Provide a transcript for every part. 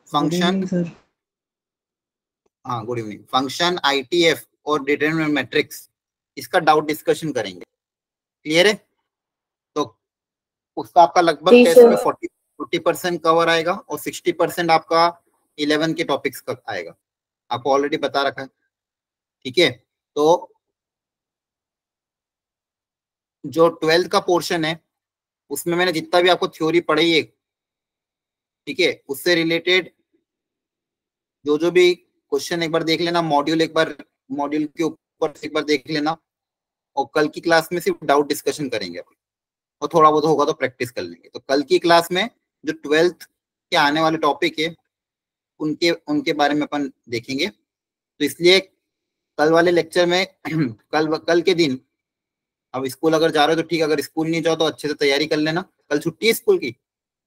Function sir. हाँ good evening. Function ITF और determinant matrix, इसका डाउट डिस्कशन करेंगे। क्लियर है? तो उसका आपका लगभग टेस्ट में 40% कवर आएगा और 60% आपका 11 के टॉपिक्स का आएगा। आपको ऑलरेडी बता रखा है। ठीक है, तो जो 12th का पोर्शन है उसमें मैंने जितना भी आपको थ्योरी पढ़ाई है, ठीक है, उससे रिलेटेड जो भी क्वेश्चन एक बार देख लेना, मॉड्यूल के ऊपर एक बार देख लेना, और कल की क्लास में सिर्फ डाउट डिस्कशन करेंगे अपन, और थोड़ा बहुत होगा तो प्रैक्टिस कर लेंगे। तो कल की क्लास में जो 12th के आने वाले टॉपिक है उनके उनके बारे में अपन देखेंगे। तो इसलिए कल वाले लेक्चर में कल के दिन, अब स्कूल अगर जा रहे हो तो ठीक, अगर स्कूल नहीं जाओ तो अच्छे से तैयारी कर लेना। कल छुट्टी है स्कूल की?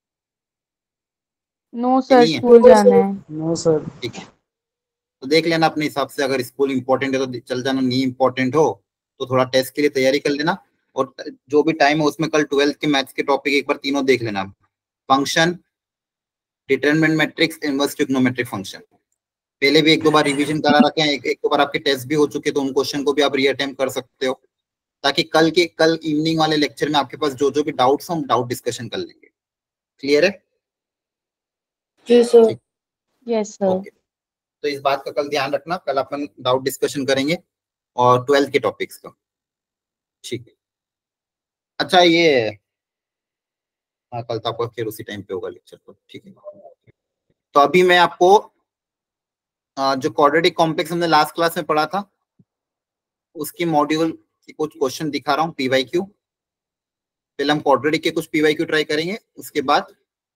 नो सर, स्कूल जाना है। No sir. ठीक है, तो देख लेना अपने हिसाब से, अगर स्कूल इंपॉर्टेंट है तो चल जाना, नहीं इंपॉर्टेंट हो तो थोड़ा टेस्ट के लिए तैयारी कर लेना। और जो भी टाइम है उसमें कल 12th के मैथ्स के टॉपिक एक बार तीनों देख लेना। Function, determinant matrix, inverse trigonometric function, पहले भी एक दो बार रिवीजन करा रखे हैं, एक दो बार आपके टेस्ट भी हो चुके, तो उन क्वेश्चन को भी आप रीअटेम्प्ट कर सकते हो, ताकि कल इवनिंग वाले लेक्चर में आपके पास जो भी डाउट्स हो हम डाउट डिस्कशन कर लेंगे। क्लियर है? जी सर। Yes sir. ओके, तो इस बात का कल ध्यान रखना, कल अपन डाउट डिस्कशन करेंगे और 12th के टॉपिक्स का। ठीक है, अच्छा ये हाँ, कल तो आपका फिर उसी टाइम पे होगा लेक्चर तो ठीक है। तो अभी मैं आपको जो क्वाड्रेटिक कॉम्प्लेक्स हमने लास्ट क्लास में पढ़ा था उसकी मॉड्यूल की कुछ क्वेश्चन दिखा रहा हूँ, पीवाईक्यू। पहले हम क्वाड्रेटिक के कुछ पीवाईक्यू ट्राई करेंगे, उसके बाद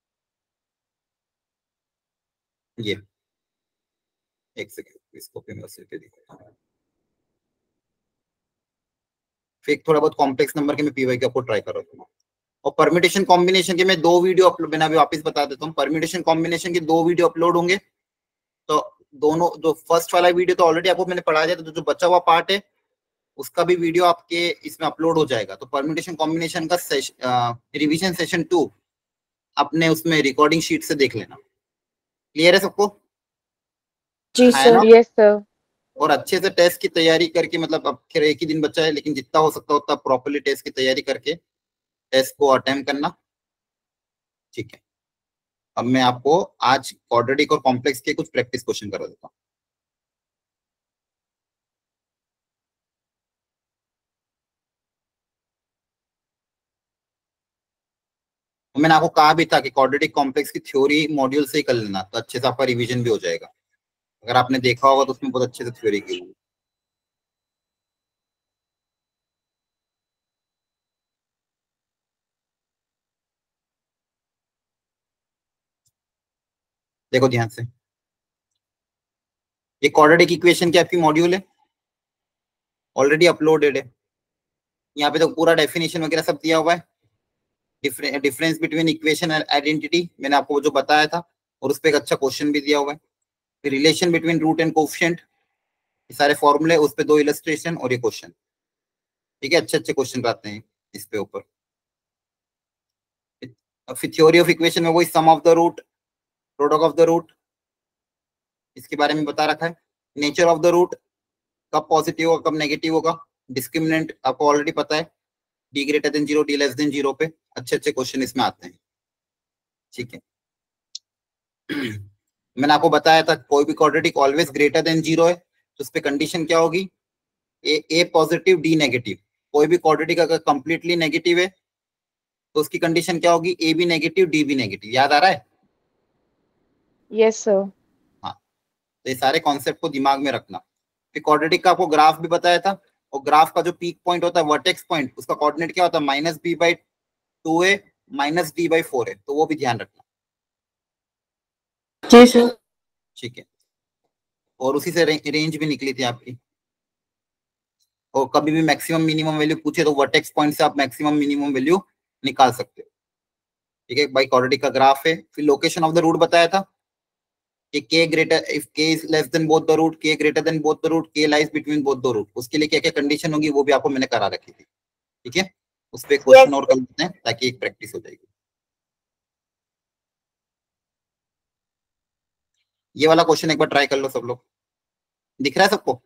ये एक सेकेंड इसको फिर थोड़ा बहुत कॉम्प्लेक्स नंबर के मैं पीवाईक्यू आपको ट्राई कर रहा हूँ। और परम्यूटेशन कॉम्बिनेशन के मैं 2 वीडियो अपलोड, मैंने अभी वापस बता देता हूँ, परम्यूटेशन कॉम्बिनेशन के 2 वीडियो अपलोड होंगे। तो दोनों, जो फर्स्ट वाला वीडियो तो ऑलरेडी आपको मैंने पढ़ा दिया, तो जो बचा हुआ पार्ट है उसका भी वीडियो आपके इसमें अपलोड हो जाएगा। तो परम्यूटेशन कॉम्बिनेशन का रिवीजन सेशन 2 अपने उसमें रिकॉर्डिंग शीट से देख लेना। क्लियर है सबको? जी सर। Yes sir. और अच्छे से टेस्ट की तैयारी करके, मतलब अब फिर एक ही दिन बचा है, लेकिन जितना हो सकता है उतना प्रॉपर्ली टेस्ट की तैयारी करके टेस्ट को अटेम्प्ट करना। ठीक है, अब मैं आपको आज क्वाड्रेटिक और कॉम्प्लेक्स के कुछ प्रैक्टिस क्वेश्चन करा देता हूँ। मैंने आपको कहा भी था कि क्वाड्रेटिक कॉम्प्लेक्स की थ्योरी मॉड्यूल से ही कर लेना, तो अच्छे से आपका रिवीजन भी हो जाएगा। अगर आपने देखा होगा तो उसमें बहुत अच्छे से थ्योरी की हुई। देखो ध्यान से, ये क्वाड्रेटिक इक्वेशन की आपकी मॉड्यूल है, ऑलरेडी अपलोडेड है। यहाँ पे तो पूरा डेफिनेशन वगैरह सब दिया हुआ है। Difference between equation and identity मैंने आपको जो बताया था, और उस पर एक अच्छा क्वेश्चन भी दिया हुआ है। फिर relation between root and coefficient, ये सारे फॉर्मूले, उस पे 2 इलस्ट्रेशन और ये क्वेश्चन। ठीक है, अच्छे अच्छे क्वेश्चन आते हैं इस पे ऊपर। फिर थ्योरी ऑफ इक्वेशन में वही sum of the root, product of the root, इसके बारे में बता रखा है। नेचर ऑफ द रूट, कब पॉजिटिव होगा कब नेगेटिव होगा। डिस्क्रिमिनेंट आपको ऑलरेडी पता है, D greater than 0, D less than 0 पे अच्छे अच्छे क्वेश्चन इसमें आते हैं। ठीक है, मैंने आपको बताया था कोई भी क्वाड्रेटिक ऑलवेज ग्रेटर देन 0 है, तो उस पर कंडीशन क्या होगी, ए पॉजिटिव डी नेगेटिव। कोई भी क्वाड्रेटिक अगर कंप्लीटली नेगेटिव है तो उसकी कंडीशन क्या होगी, ए भी नेगेटिव डी भी नेगेटिव। याद आ रहा है? Yes sir. हाँ, तो ये सारे कॉन्सेप्ट को दिमाग में रखना। फिर क्वाड्रेटिक का आपको ग्राफ भी बताया था, और ग्राफ का जो पीक पॉइंट होता है वर्टेक्स पॉइंट, उसका कोऑर्डिनेट क्या होता है, -b/2 है, -d/4 है, तो वो भी ध्यान रखना। जी सर। ठीक है, और उसी से रेंज भी निकली थी आपकी। और कभी भी मैक्सिमम मिनिमम वैल्यू पूछे तो वर्टेक्स पॉइंट से आप मैक्सिमम मिनिमम वैल्यू निकाल सकते हो। ठीक है भाई, क्वाड्रेटिक का ग्राफ है। फिर लोकेशन ऑफ द रूट बताया था कि k greater, if k is less than both the root, k greater than both the root, k lies between both the root, उसके लिए क्या क्या कंडीशन होगी वो भी आपको मैंने करा रखी थी। ठीक है, उस पर क्वेश्चन और कर लेते हैं ताकि एक प्रैक्टिस हो जाएगी। ये वाला क्वेश्चन एक बार ट्राई कर लो सब लोग, दिख रहा है सबको?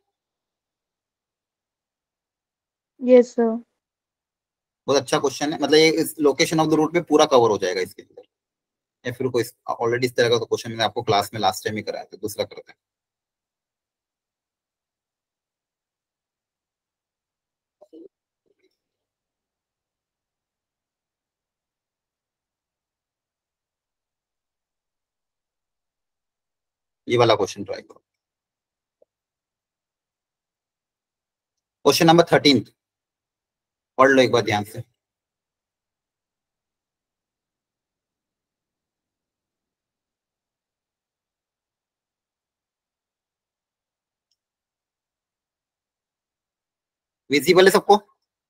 Yes sir. बहुत अच्छा क्वेश्चन है, मतलब ये इस लोकेशन ऑफ द रूट पे पूरा कवर हो जाएगा इसके अंदर। या फिर कोई ऑलरेडी इस तरह का तो क्वेश्चन मैंने आपको क्लास में लास्ट टाइम ही कराया था, दूसरा करते हैं। ये वाला क्वेश्चन ट्राई करो, क्वेश्चन नंबर 13 पढ़ लो एक बार ध्यान से। विजिबल है सबको?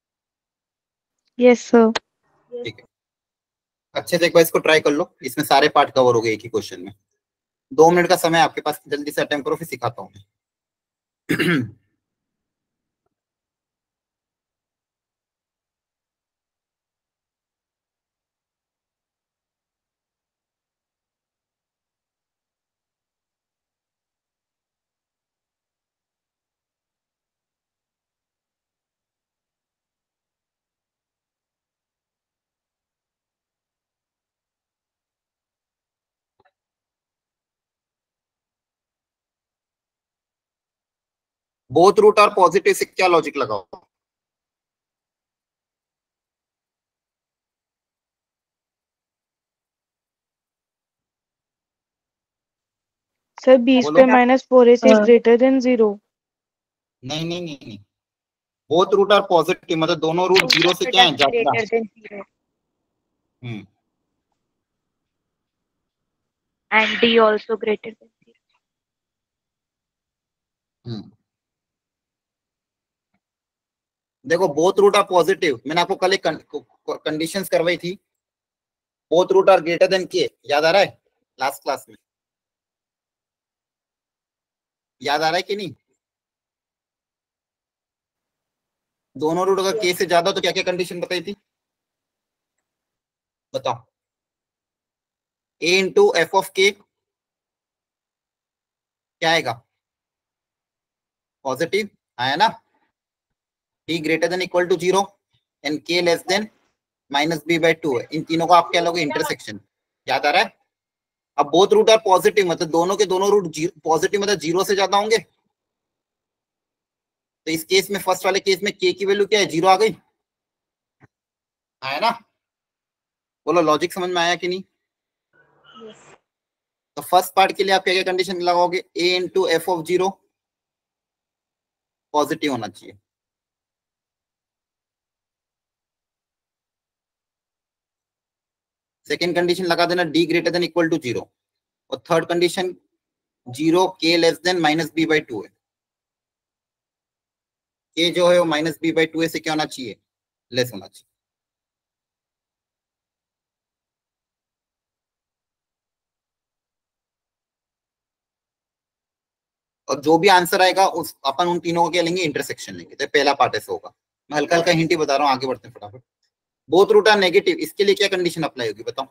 Yes sir. ठीक है, अच्छे से एक बार इसको ट्राई कर लो, इसमें सारे पार्ट कवर हो गए एक ही क्वेश्चन में। 2 मिनट का समय आपके पास, जल्दी से अटेम्प्ट करो, फिर सिखाता हूँ मैं। बोथ रूट और पॉजिटिव से क्या लॉजिक लगाओ? सर 20 बोलो। पे -4ac इज हाँ। Greater than 0। नहीं नहीं नहीं नहीं, बोथ रूट और पॉजिटिव मतलब दोनों रूट जीरो से क्या है, ज्यादा। Greater than 0 hmm, and d also greater than 0। Hmm. देखो बोथ रूट आर पॉजिटिव, मैंने आपको कल एक कंडीशंस करवाई थी, both root are greater than K, याद आ रहा है लास्ट क्लास में? याद आ रहा है कि नहीं? दोनों रूट अगर के से ज्यादा तो क्या क्या कंडीशन बताई थी, बताओ? a इंटू एफ ऑफ के क्या आएगा? पॉजिटिव आया ना? t greater than equal to 0 and k less than -b/2 है। इन तीनों को आप क्या लोगे, इंटरसेक्शन। याद आ रहा है? अब बोथ रूट आर पॉजिटिव मतलब दोनों के दोनों रूट पॉजिटिव मतलब 0 से ज्यादा होंगे, तो इस केस में, फर्स्ट वाले केस में k की वैल्यू क्या है, 0 आ गई। आया ना? बोलो लॉजिक समझ में आया कि नहीं? तो फर्स्ट पार्ट के लिए आप क्या क्या कंडीशन लगाओगे, a into F of 0 positive होना चाहिए। सेकेंड कंडीशन लगा देना d greater than equal to 0, और third condition 0 k less than -b/2 है। k जो है वो -b/2 से क्या होना चाहिए, लेस होना चाहिए। और जो भी आंसर आएगा उस अपन उन तीनों को क्या लेंगे, इंटरसेक्शन लेंगे। तो पहला पार्ट ऐसा होगा, मैं हल्का हल्का हिंट ही बता रहा हूँ, आगे बढ़ते हैं फटाफट। बोथ रूट आर नेगेटिव, इसके लिए क्या कंडीशन अप्लाई होगी बताओ?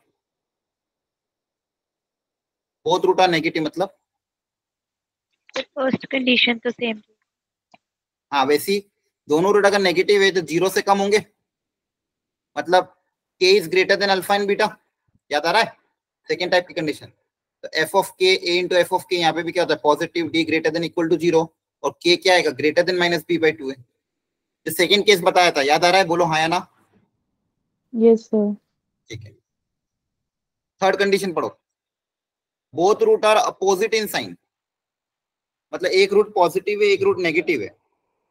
बोथ रूट आर नेगेटिव मतलब, फर्स्ट कंडीशन तो सेम। हाँ वैसी दोनों रूट अगर नेगेटिव है तो 0 से कम होंगे, मतलब k is greater than alpha and beta. याद आ रहा है? सेकेंड टाइप की कंडीशन। तो F of K, A into F of के, यहाँ पे भी क्या होता है, positive, D greater than equal to 0, और के क्या आएगा, ग्रेटर देन -b/2 है। जो सेकेंड केस बताया था, याद आ रहा है? बोलो हाँ या ना? Yes sir. ठीक है, थर्ड कंडीशन पढ़ो। Both root are opposite in sign, मतलब एक रूट पॉजिटिव है एक रूट नेगेटिव है,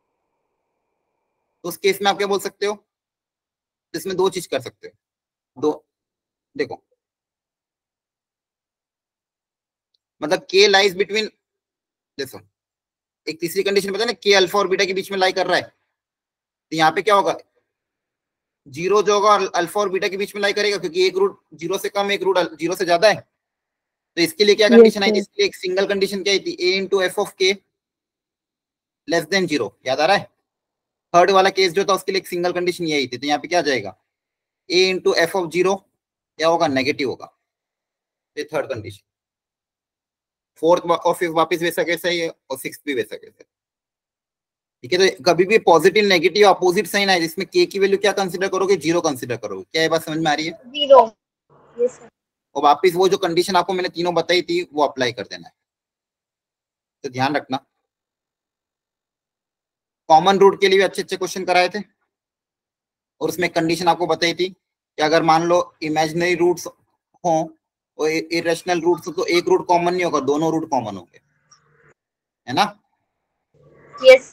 तो उस केस में आप क्या बोल सकते हो, इसमें दो चीज कर सकते हो। दो, देखो मतलब के लाइज बिटवीन, देखो एक तीसरी कंडीशन पता है ना, के अल्फा और बीटा के बीच में लाई कर रहा है, तो यहाँ पे क्या होगा, 0 जो होगा अल्फा और बीटा के बीच में लाई करेगा, क्योंकि एक रूट 0 से कम एक रूट 0 से ज्यादा है। तो इसके लिए क्या यस कंडीशन आई थी, सर। इसके लिए एक सिंगल कंडीशन क्या आई थी, a into F of K less than 0। याद आ रहा है? थर्ड वाला केस जो था उसके लिए एक सिंगल कंडीशन ये आई थी, तो यहाँ पे क्या आ जाएगा, a इंटू एफ ऑफ 0 क्या होगा, नेगेटिव होगा। ये थर्ड कंडीशन। फोर्थ और फिफ्थ वापस वैसा कैसा ही है, और सिक्स भी वैसा कैसा है। ठीक है, तो कभी भी पॉजिटिव नेगेटिव अपोजिट साइन आए जिसमें के की वैल्यू क्या कंसीडर करोगे, जीरो कंसीडर करोगे। क्या ये बात समझ में आ रही है? जीरो। Yes sir. और वापस वो जो कंडीशन आपको मैंने तीनों बताई थी वो अप्लाई कर देना है, तो ध्यान रखना। कॉमन रूट के लिए भी अच्छे अच्छे क्वेश्चन कराए थे, और उसमें कंडीशन आपको बताई थी कि अगर मान लो इमेजिनरी रूट्स हो और इरेशनल रूट्स हो तो एक रूट कॉमन नहीं होगा, दोनों रूट कॉमन होंगे, है ना? यस।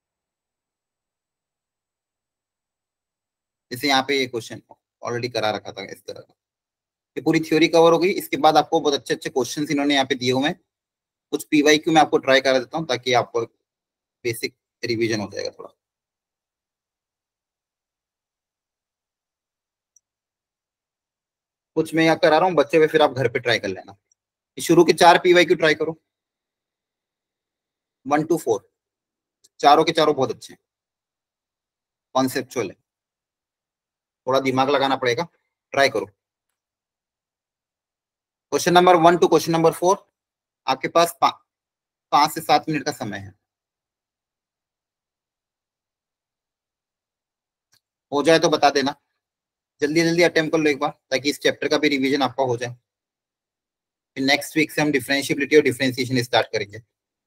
जैसे यहाँ पे ये क्वेश्चन ऑलरेडी करा रखा था इस तरह का। ये पूरी थ्योरी कवर हो गई। इसके बाद आपको बहुत अच्छे अच्छे क्वेश्चन इन्होंने यहाँ पे दिए हुए हैं। कुछ पीवाईक्यू में आपको ट्राई करा देता हूँ ताकि आपको बेसिक रिवीजन हो जाएगा थोड़ा। कुछ मैं यहाँ करा रहा हूँ बच्चे हुए, फिर आप घर पे ट्राई कर लेना। शुरू के 4 पीवाईक्यू ट्राई करो, 1 to 4, चारों के चारों बहुत अच्छे हैं, कॉन्सेप्चुअल है, थोड़ा दिमाग लगाना पड़ेगा, ट्राई करो। Question number 1 to question number 4, आपके पास 5 से 7 मिनट का समय है। हो जाए तो बता देना, जल्दी जल्दी अटेम्प्ट कर लो एक बार ताकि इस चैप्टर का भी रिवीजन आपका हो जाए। फिर नेक्स्ट वीक से हम डिफरेंशिएबिलिटी और डिफरेंशिएशन स्टार्ट करेंगे।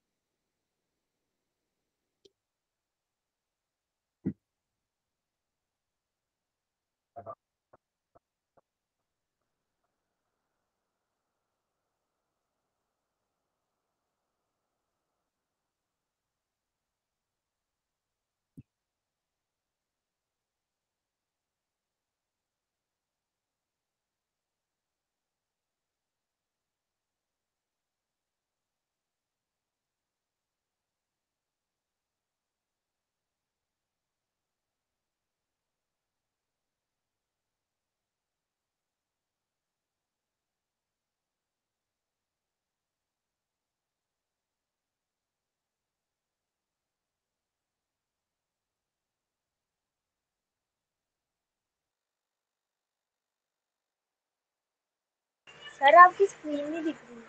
सर आपकी स्क्रीन नहीं दिख रही।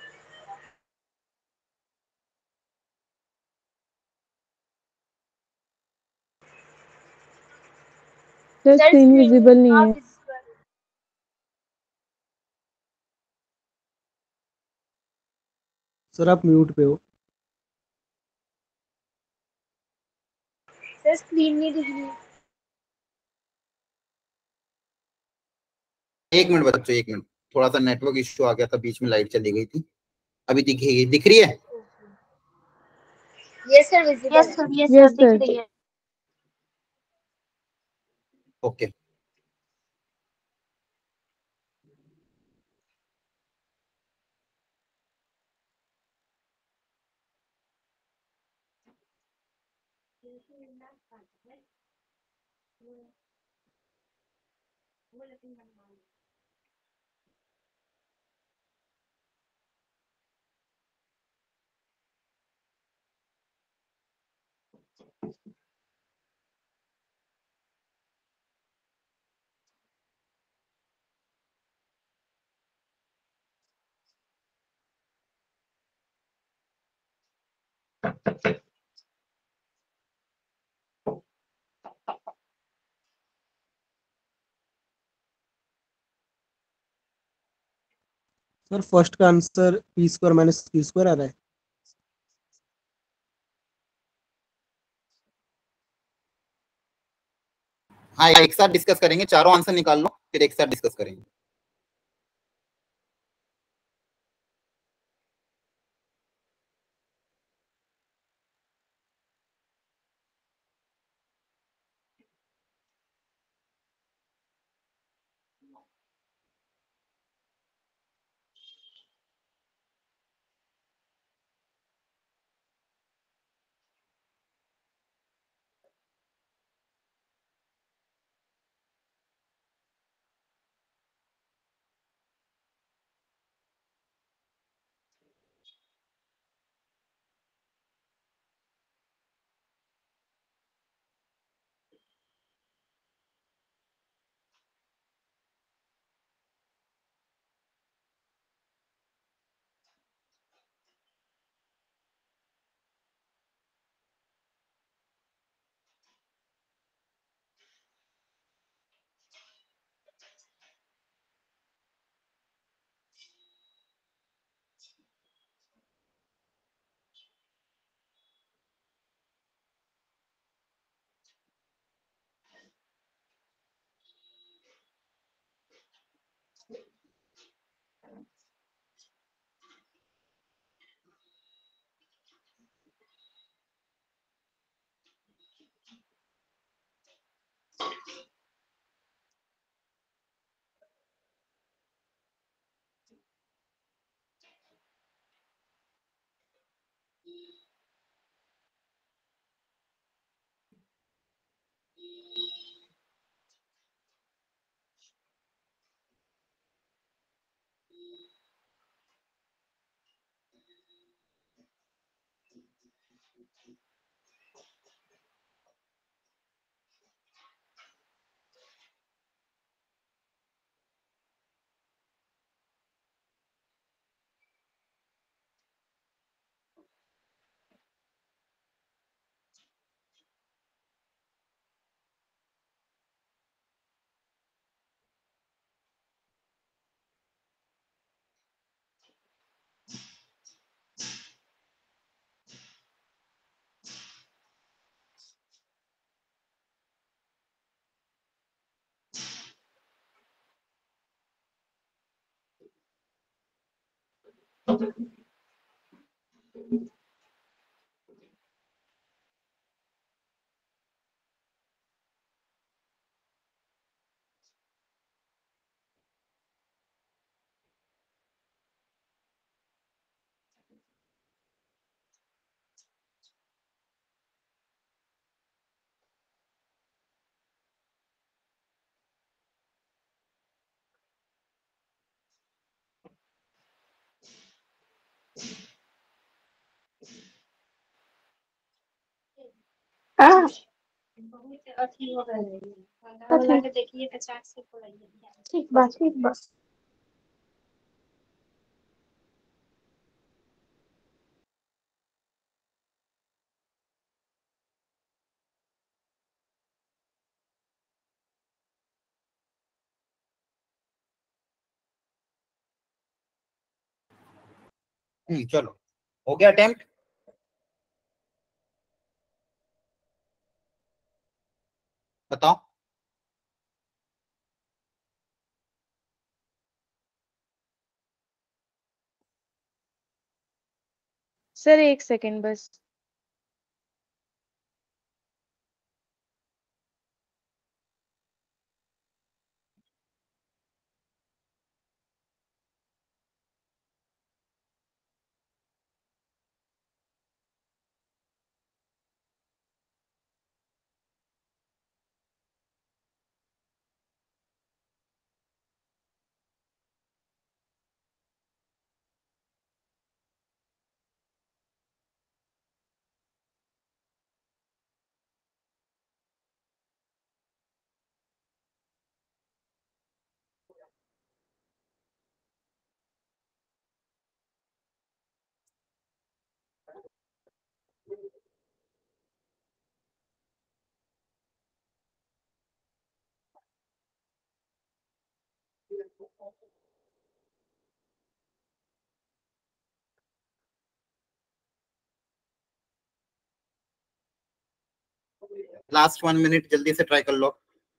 सर स्क्रीन विजिबल नहीं है। सर आप म्यूट पे हो। सर स्क्रीन नहीं दिख रही। एक मिनट बच्चों, एक मिनट, थोड़ा सा नेटवर्क इश्यू आ गया था, बीच में लाइट चली गई थी। अभी दिखेगी, दिख रही है? Yes sir visible. Yes sir दिख रही है। ओके। सर फर्स्ट का answer P square minus Q square आ रहा है। हाँ, एक साथ डिस्कस करेंगे, चारों आंसर निकाल लो फिर एक साथ डिस्कस करेंगे। बहुत अथी हो रहा है लगा के देखिए तो चाट से पड़ाइए ठीक बस ठीक बस चलो हो गया अटेम्प्ट। बताओ। सर एक सेकंड बस। लास्ट 1 मिनट जल्दी से ट्राई कर लो।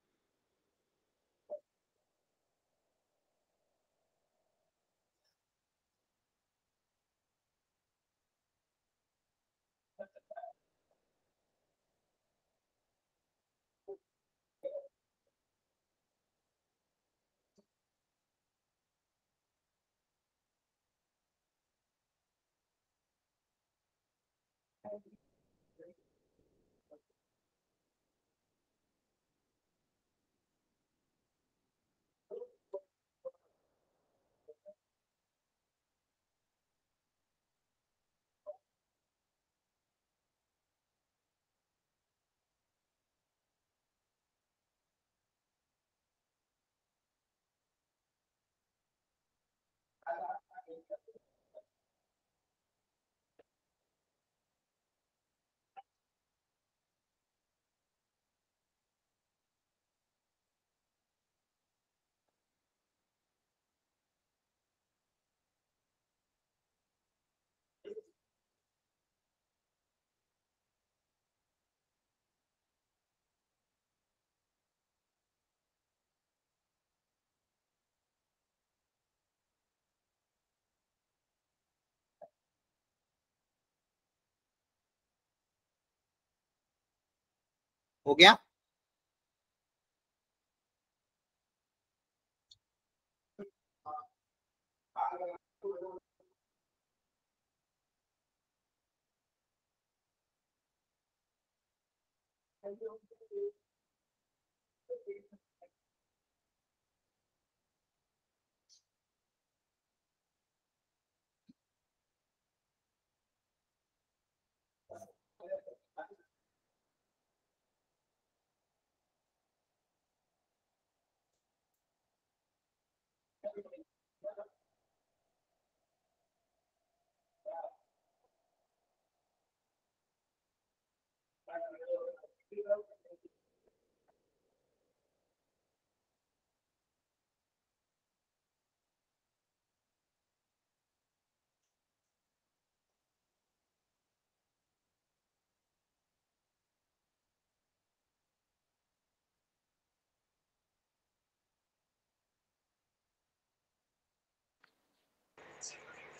हो गया।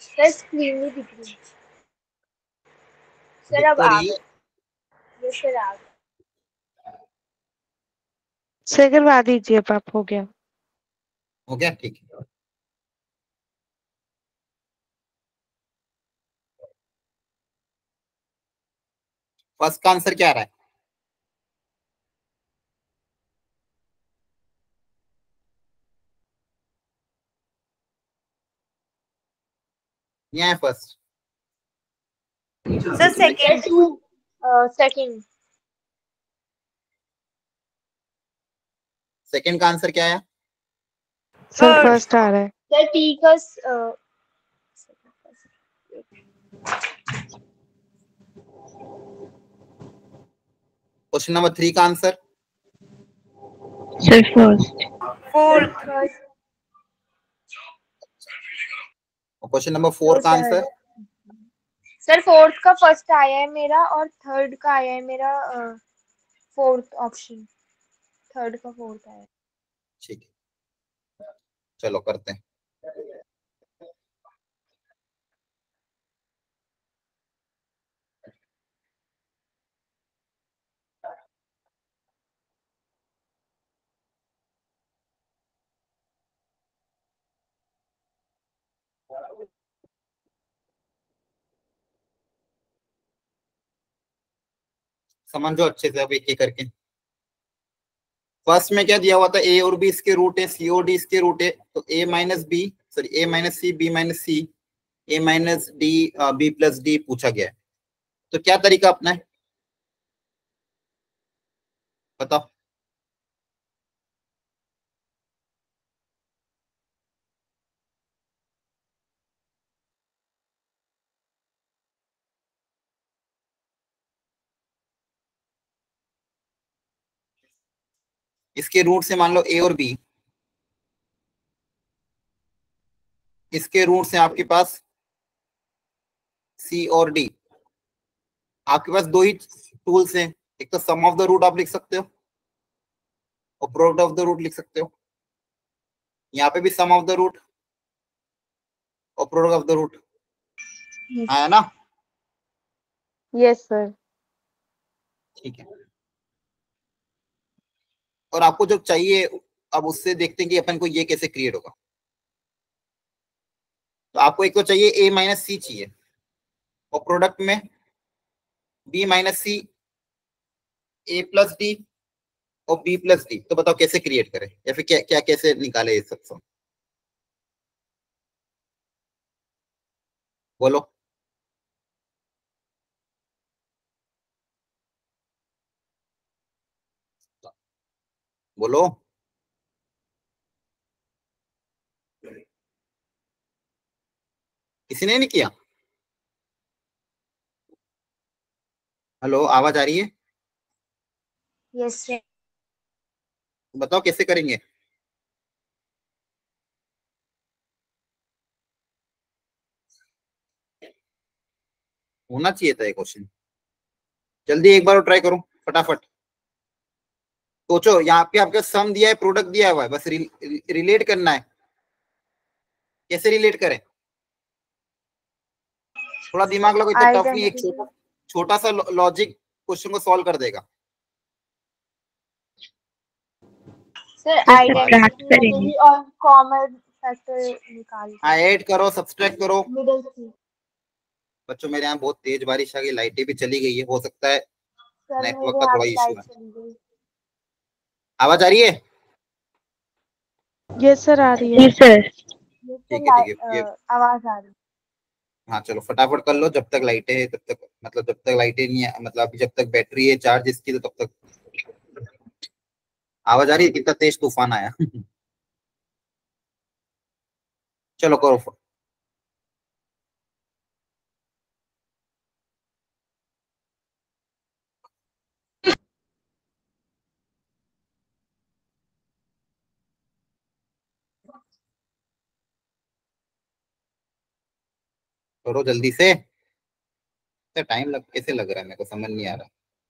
सर स्क्रीन नहीं दिख रही। सर अब तो आ रही गए। ये सर आ गए। सर करवा दीजिए अब आप, हो गया। हो गया, ठीक है। फर्स्ट का आंसर क्या आ रहा है? यहाँ है first. Sir second. Second. Second का आंसर क्या है? सर फर्स्ट आ रहा है। सर टी का क्वेश्चन नंबर 3 का answer? Sir first. Fourth. Question number 4 का आंसर? सर फोर्थ का फर्स्ट आया है मेरा और थर्ड का आया है मेरा फोर्थ ऑप्शन। थर्ड का फोर्थ आया है। ठीक है, चलो करते हैं। समझो अच्छे से अब एक एक करके। फर्स्ट में क्या दिया हुआ था? ए और बी इसके रूट है, सी और डी इसके रूट है, तो ए minus B, sorry A minus C, B minus C, A minus D, B plus D पूछा गया है। तो क्या तरीका अपना है बताओ? इसके रूट से मान लो ए और बी, इसके रूट से आपके पास सी और डी। आपके पास दो ही टूल्स हैं, एक तो सम ऑफ द रूट आप लिख सकते हो और प्रोडक्ट ऑफ द रूट लिख सकते हो। यहाँ पे भी सम ऑफ द रूट और प्रोडक्ट ऑफ द रूट आया ना? Yes sir. ठीक है, और आपको जो चाहिए अब उससे देखते हैं कि अपन को ये कैसे क्रिएट होगा। तो आपको एक तो चाहिए ए माइनस सी चाहिए, और प्रोडक्ट में B minus C, A plus D और बी प्लस डी। तो बताओ कैसे क्रिएट करें, या फिर क्या क्या कैसे निकाले ये सब? बोलो बोलो। किसी ने नहीं किया? हेलो, आवाज आ रही है? Yes sir. बताओ कैसे करेंगे? होना चाहिए था ये क्वेश्चन। जल्दी एक बार ट्राई करो फटाफट। सोचो, यहाँ पे आपका सम दिया है, प्रोडक्ट दिया हुआ है, बस रिलेट करना है। कैसे रिलेट करें? थोड़ा दिमाग लगाओ, इतना टफ नहीं, एक छोटा छोटा सा लॉजिक क्वेश्चन को सॉल्व कर देगा। सर आइडेंटिटी और कॉमन फैक्टर निकाल। हाँ, ऐड करो, सब्सट्रैक्ट करो। मिडिल की। बच्चों मेरे यहाँ बहुत तेज बारिश आ गई, लाइटें भी चली गई है, हो सकता है सर नेटवर्क मेरे का यहाँ थोड़ा भी इशू लाइट है। चली गई। आवाज आ रही है? यस सर, आ रही है। ठीक है ठीक है, ये आवाज आ रही है। हाँ चलो फटाफट कर लो, जब तक लाइटें है तब तक, मतलब जब तक लाइटें नहीं है, मतलब अभी जब तक बैटरी है चार्ज इसकी, तो तब तक। आवाज आ रही है? कितना तेज तूफान आया। चलो करो। करो जल्दी से। टाइम लग कैसे लग रहा है मेरे को समझ नहीं आ रहा।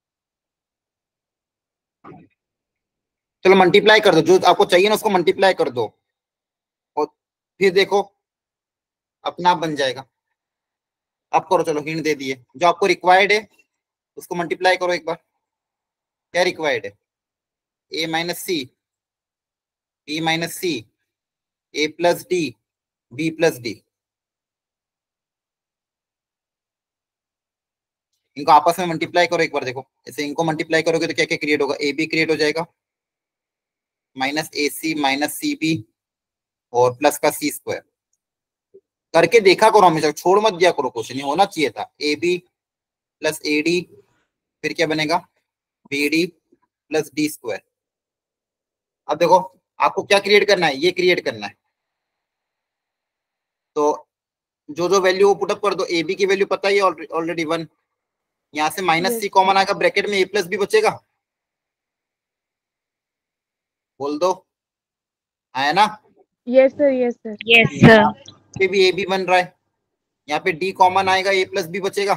चलो मल्टीप्लाई कर दो, जो आपको चाहिए ना उसको मल्टीप्लाई कर दो, और फिर देखो अपना आप बन जाएगा। अब करो, चलो हिंट दे दिए, जो आपको रिक्वायर्ड है उसको मल्टीप्लाई करो एक बार। क्या रिक्वायर्ड है? A minus C, B minus C, A plus D, B plus D. इनको आपस में मल्टीप्लाई करो एक बार, देखो ऐसे इनको मल्टीप्लाई करोगे तो क्या क्या क्रिएट होगा? ए बी क्रिएट हो जाएगा, minus A C minus C B, और प्लस का सी स्क्वायर। करके देखा करो हमेशा, छोड़ मत दिया करो क्वेश्चन, ये होना चाहिए था। A B plus A D, फिर क्या बनेगा? B D plus D square. अब देखो आपको क्या क्रिएट करना है, ये क्रिएट करना है। तो जो जो वैल्यू वो पुटअप कर दो। ए बी की वैल्यू पता ही है ऑलरेडी 1। यहाँ से माइनस सी कॉमन आएगा, ब्रैकेट में ए प्लस बी बचेगा, बोल दो, आया ना? Yes sir, yes sir. Yes sir. पे भी ए बी बन रहा है, यहाँ पे डी कॉमन आएगा, ए प्लस बी बचेगा।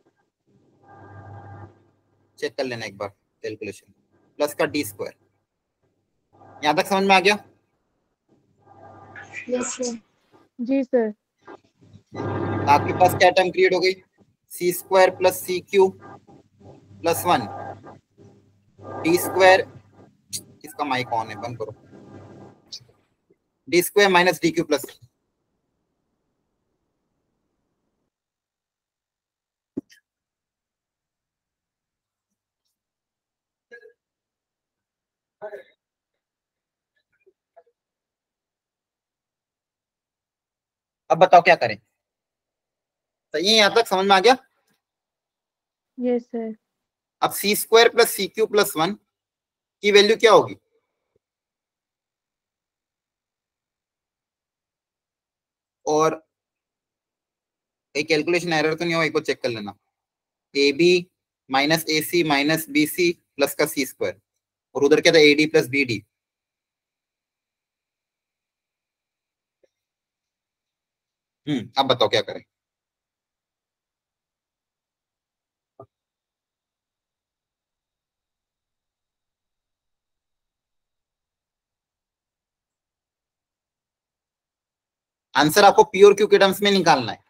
चेक कर लेना एक बार कैलकुलेशन, प्लस का डी स्क्वायर। यहाँ तक समझ में आ गया? Yes sir. जी सर। आपके पास क्या टर्म क्रिएट हो गई? C square plus C Q plus 1, D square, इसका माइक ऑन है, बंद करो, D square minus D Q plus. अब बताओ क्या करें? सही है? यहाँ तक समझ में आ गया? Yes sir. अब C square plus C Q plus 1 की वैल्यू क्या होगी? और एक कैलकुलेशन एरर तो नहीं हो, एक बार चेक कर लेना। A B minus A C minus B C plus का सी स्क्वायर, और उधर क्या था? A D plus B D. अब बताओ क्या करें? आंसर आपको पी और क्यू के टर्म्स में निकालना है।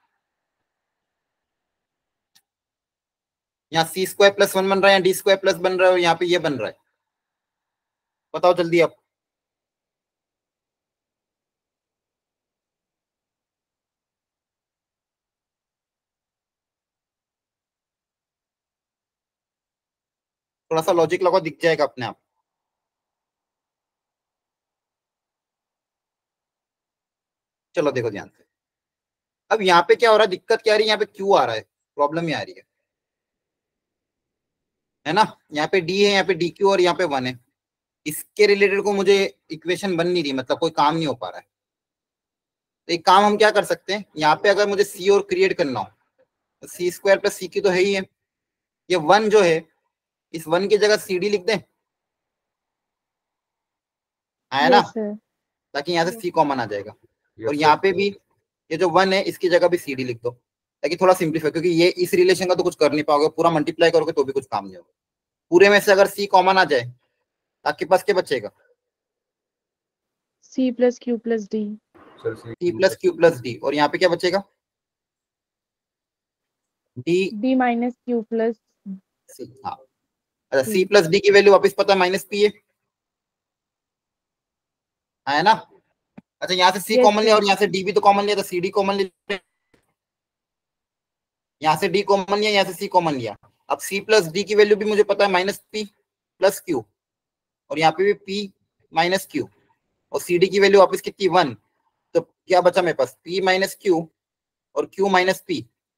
यहाँ सी स्क्वायर प्लस 1 बन रहा है, डी स्क्वायर प्लस बन रहा है, और यहाँ पे ये बन रहा है। बताओ जल्दी आप। थोड़ा सा लॉजिक लगाओ, दिख जाएगा अपने आप। चलो देखो ध्यान से। अब यहाँ पे क्या हो रहा है? दिक्कत क्या आ रही है? यहाँ पे क्यू आ रहा है, प्रॉब्लम ये आ रही है ना? यहाँ पे डी है, यहाँ पे डी क्यू, और यहाँ पे 1 है। इसके रिलेटेड को मुझे इक्वेशन बन नहीं रही, मतलब कोई काम नहीं हो पा रहा है। तो एक काम हम क्या कर सकते हैं, यहाँ पे अगर मुझे सी और क्रिएट करना हो तो C square plus C Q तो है ही है। ये 1 जो है, इस 1 की जगह सी डी लिख दें, आया ना? Yes sir. ताकि यहाँ से सी कॉमन आ जाएगा। और यहाँ पे भी ये जो 1 है, इसकी जगह भी सी डी लिख दो, ताकि थोड़ा सिंप्लीफाई, क्योंकि ये इस रिलेशन का तो कुछ कर नहीं पाओगे, पूरा मल्टीप्लाई करोगे तो भी कुछ काम नहीं होगा। पूरे में से अगर सी कॉमन आ जाए, आपके पास क्या बचेगा? C plus Q plus D. C plus Q plus D, और यहाँ पे क्या बचेगा? D minus Q plus C. हाँ, अच्छा, सी प्लस डी की वैल्यू वापस पता है, माइनस पी है, है ना? अच्छा, यहाँ से सी कॉमन लिया और यहाँ से डी भी तो कॉमन लिया, तो सी डी कॉमन लिया, यहाँ से डी कॉमन लिया, यहाँ से सी कॉमन लिया। अब सी प्लस डी की वैल्यू भी मुझे पता है, माइनस पी प्लस क्यू, और यहाँ पे भी पी माइनस क्यू, और सी डी की वैल्यू वापस कितनी? 1। तो क्या बचा मेरे पास? पी माइनस क्यू और क्यू माइनस पी।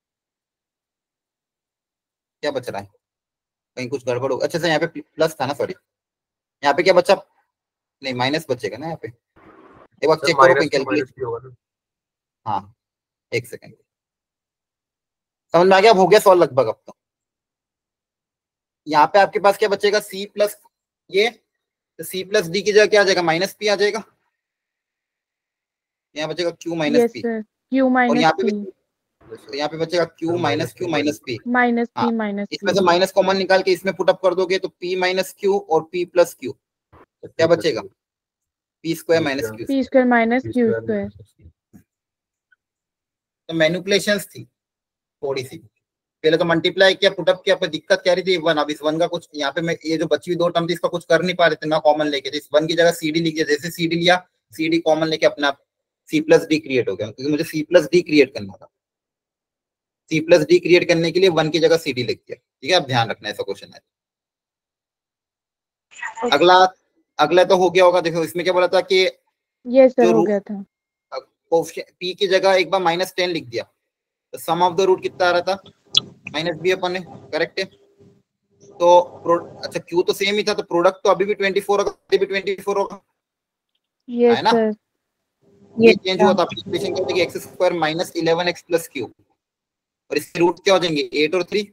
क्या बच रहा है? कहीं कुछ गड़बड़ हो? अच्छा, यहाँ पे प्लस था ना, सॉरी। यहाँ पे क्या बचा? नहीं, माइनस बचेगा ना यहाँ पे। एक बार चेक करो कहीं कैलकुलेट। हाँ, एक सेकेंड, समझ में आ गया? अब हो गया सॉल्व लगभग। अब तो यहाँ पे आपके पास क्या बचेगा? सी प्लस ये, तो सी प्लस डी की जगह क्या आ जाएगा? माइनस पी आ जाएगा। यहाँ बचेगा क्यू माइनस पी, क्यू और माइनस यहाँ पे पी तो यहाँ पे बचेगा Q minus Q minus P. Minus हाँ, पी माइनस इसमें से माइनस कॉमन निकाल के इसमें पुट अप कर दोगे तो पी माइनस क्यू और पी प्लस क्यू, क्या बचेगा? P square minus Q. P square minus Q square. तो मैनिपुलेशंस थी थोड़ी सी। पहले तो मल्टीप्लाई किया, पुटअप किया, पर दिक्कत क्या रही थी 1। अब इस 1 का कुछ यहाँ पे मैं ये जो बची हुई 2 टर्म थी इसका कुछ कर नहीं पा रहे थे ना कॉमन लेके, तो इस 1 की जगह CD लिख दिया। जैसे CD लिया, CD कॉमन लेके अपना C+D क्रिएट हो गया, क्योंकि मुझे C+D क्रिएट करना था। C+D क्रिएट करने के लिए 1 की जगह CD लिख दिया। ठीक है, अब ध्यान रखना ऐसा क्वेश्चन है। अगला अगला तो हो गया होगा। देखो इसमें क्या बोला था कि यस सर जो हो रूट गया था। P की जगह एक बार -10 लिख दिया, तो सम ऑफ द रूट कितना आ रहा था -b अपन है, करेक्ट है। तो अच्छा Q तो सेम ही था, तो प्रोडक्ट तो अभी भी 24 होगा, अभी भी 24 होगा, यस है ना। सर। ये चेंज हुआ था, आपकी इक्वेशन क्या होगी, x² - 11x + q, और इसके रूट क्या हो जाएंगे 8 और 3।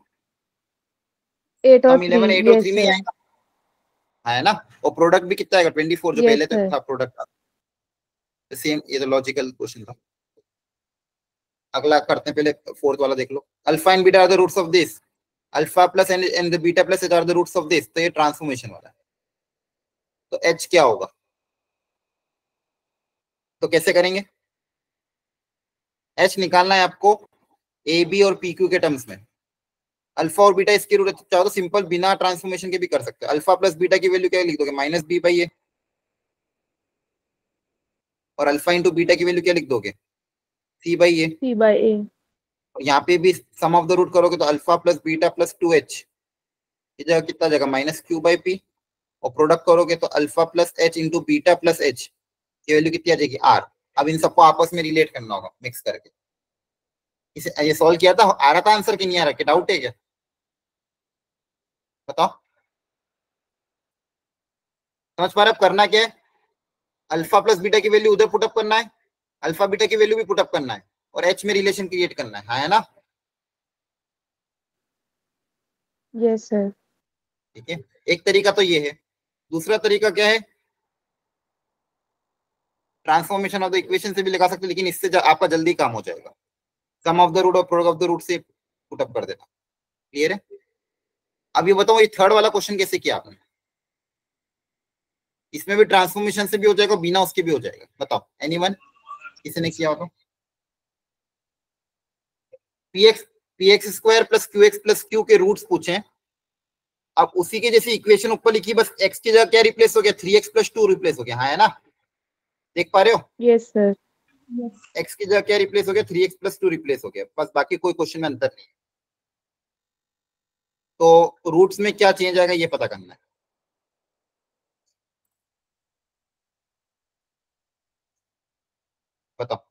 8 और हम 3 11 8 और यस 3 में सर। आएगा, है ना। और प्रोडक्ट भी कितना आएगा 24, जो Yes, पहले तक sir. था प्रोडक्ट का। सेम, ये तो लॉजिकल क्वेश्चन था। अगला करते हैं, पहले फोर्थ वाला देख लो। Alpha and beta are the roots of this, alpha plus and the beta plus are the roots of this. तो ये ट्रांसफॉर्मेशन वाला है, तो h क्या होगा, तो कैसे करेंगे। h निकालना है आपको a b और p q के टर्म्स में। अल्फा और बीटा इसकी रूट चाहो तो सिंपल बिना ट्रांसफॉर्मेशन के भी कर सकते हो। अल्फा प्लस बीटा की वैल्यू क्या लिख दोगे -b/a, और अल्फा इंटू बीटा की वैल्यू क्या लिख दोगे c/a। C/a। और यहाँ पे भी सम ऑफ द रूट करोगे तो alpha plus beta plus 2h की जगह कितना जाएगा -q/p, और प्रोडक्ट करोगे तो alpha plus h into beta plus h की वैल्यू कितनी आ जाएगी r। अब इन सबको आपस में रिलेट करना होगा मिक्स करके। इसे ये सॉल्व किया था, आ रहा था आंसर कि नहीं आ रहा, क्या डाउट है क्या, बताओ। समझ पा रहे अब करना क्या है, अल्फा प्लस बीटा की वैल्यू उधर पुटअप करना है, अल्फा बीटा की वैल्यू भी पुटअप करना है, और h में रिलेशन क्रिएट करना है ना। Yes sir. ठीक है, एक तरीका तो ये है। दूसरा तरीका क्या है, ट्रांसफॉर्मेशन ऑफ द इक्वेशन से भी लगा सकते, लेकिन इससे आपका जल्दी काम हो जाएगा। सम ऑफ द रूट और प्रोडक्ट ऑफ द रूट से पुटअप कर देना। क्लियर है। अब ये बताओ, ये थर्ड वाला क्वेश्चन कैसे किया आपने। इसमें भी ट्रांसफॉर्मेशन से भी हो जाएगा, बिना उसके भी हो जाएगा, बताओ एनीवन किसी ने किया हो तो। px² + qx + q के रूट्स पूछे, अब उसी के जैसी इक्वेशन ऊपर लिखी, बस x की जगह क्या रिप्लेस हो गया 3x + 2 रिप्लेस हो गया, हाँ है ना, देख पा रहे हो। Yes sir. x की जगह क्या रिप्लेस हो गया 3x + 2 रिप्लेस हो गया, बस बाकी कोई क्वेश्चन में अंतर नहीं। तो रूट्स में क्या चेंज आएगा ये पता करना है। बताओ।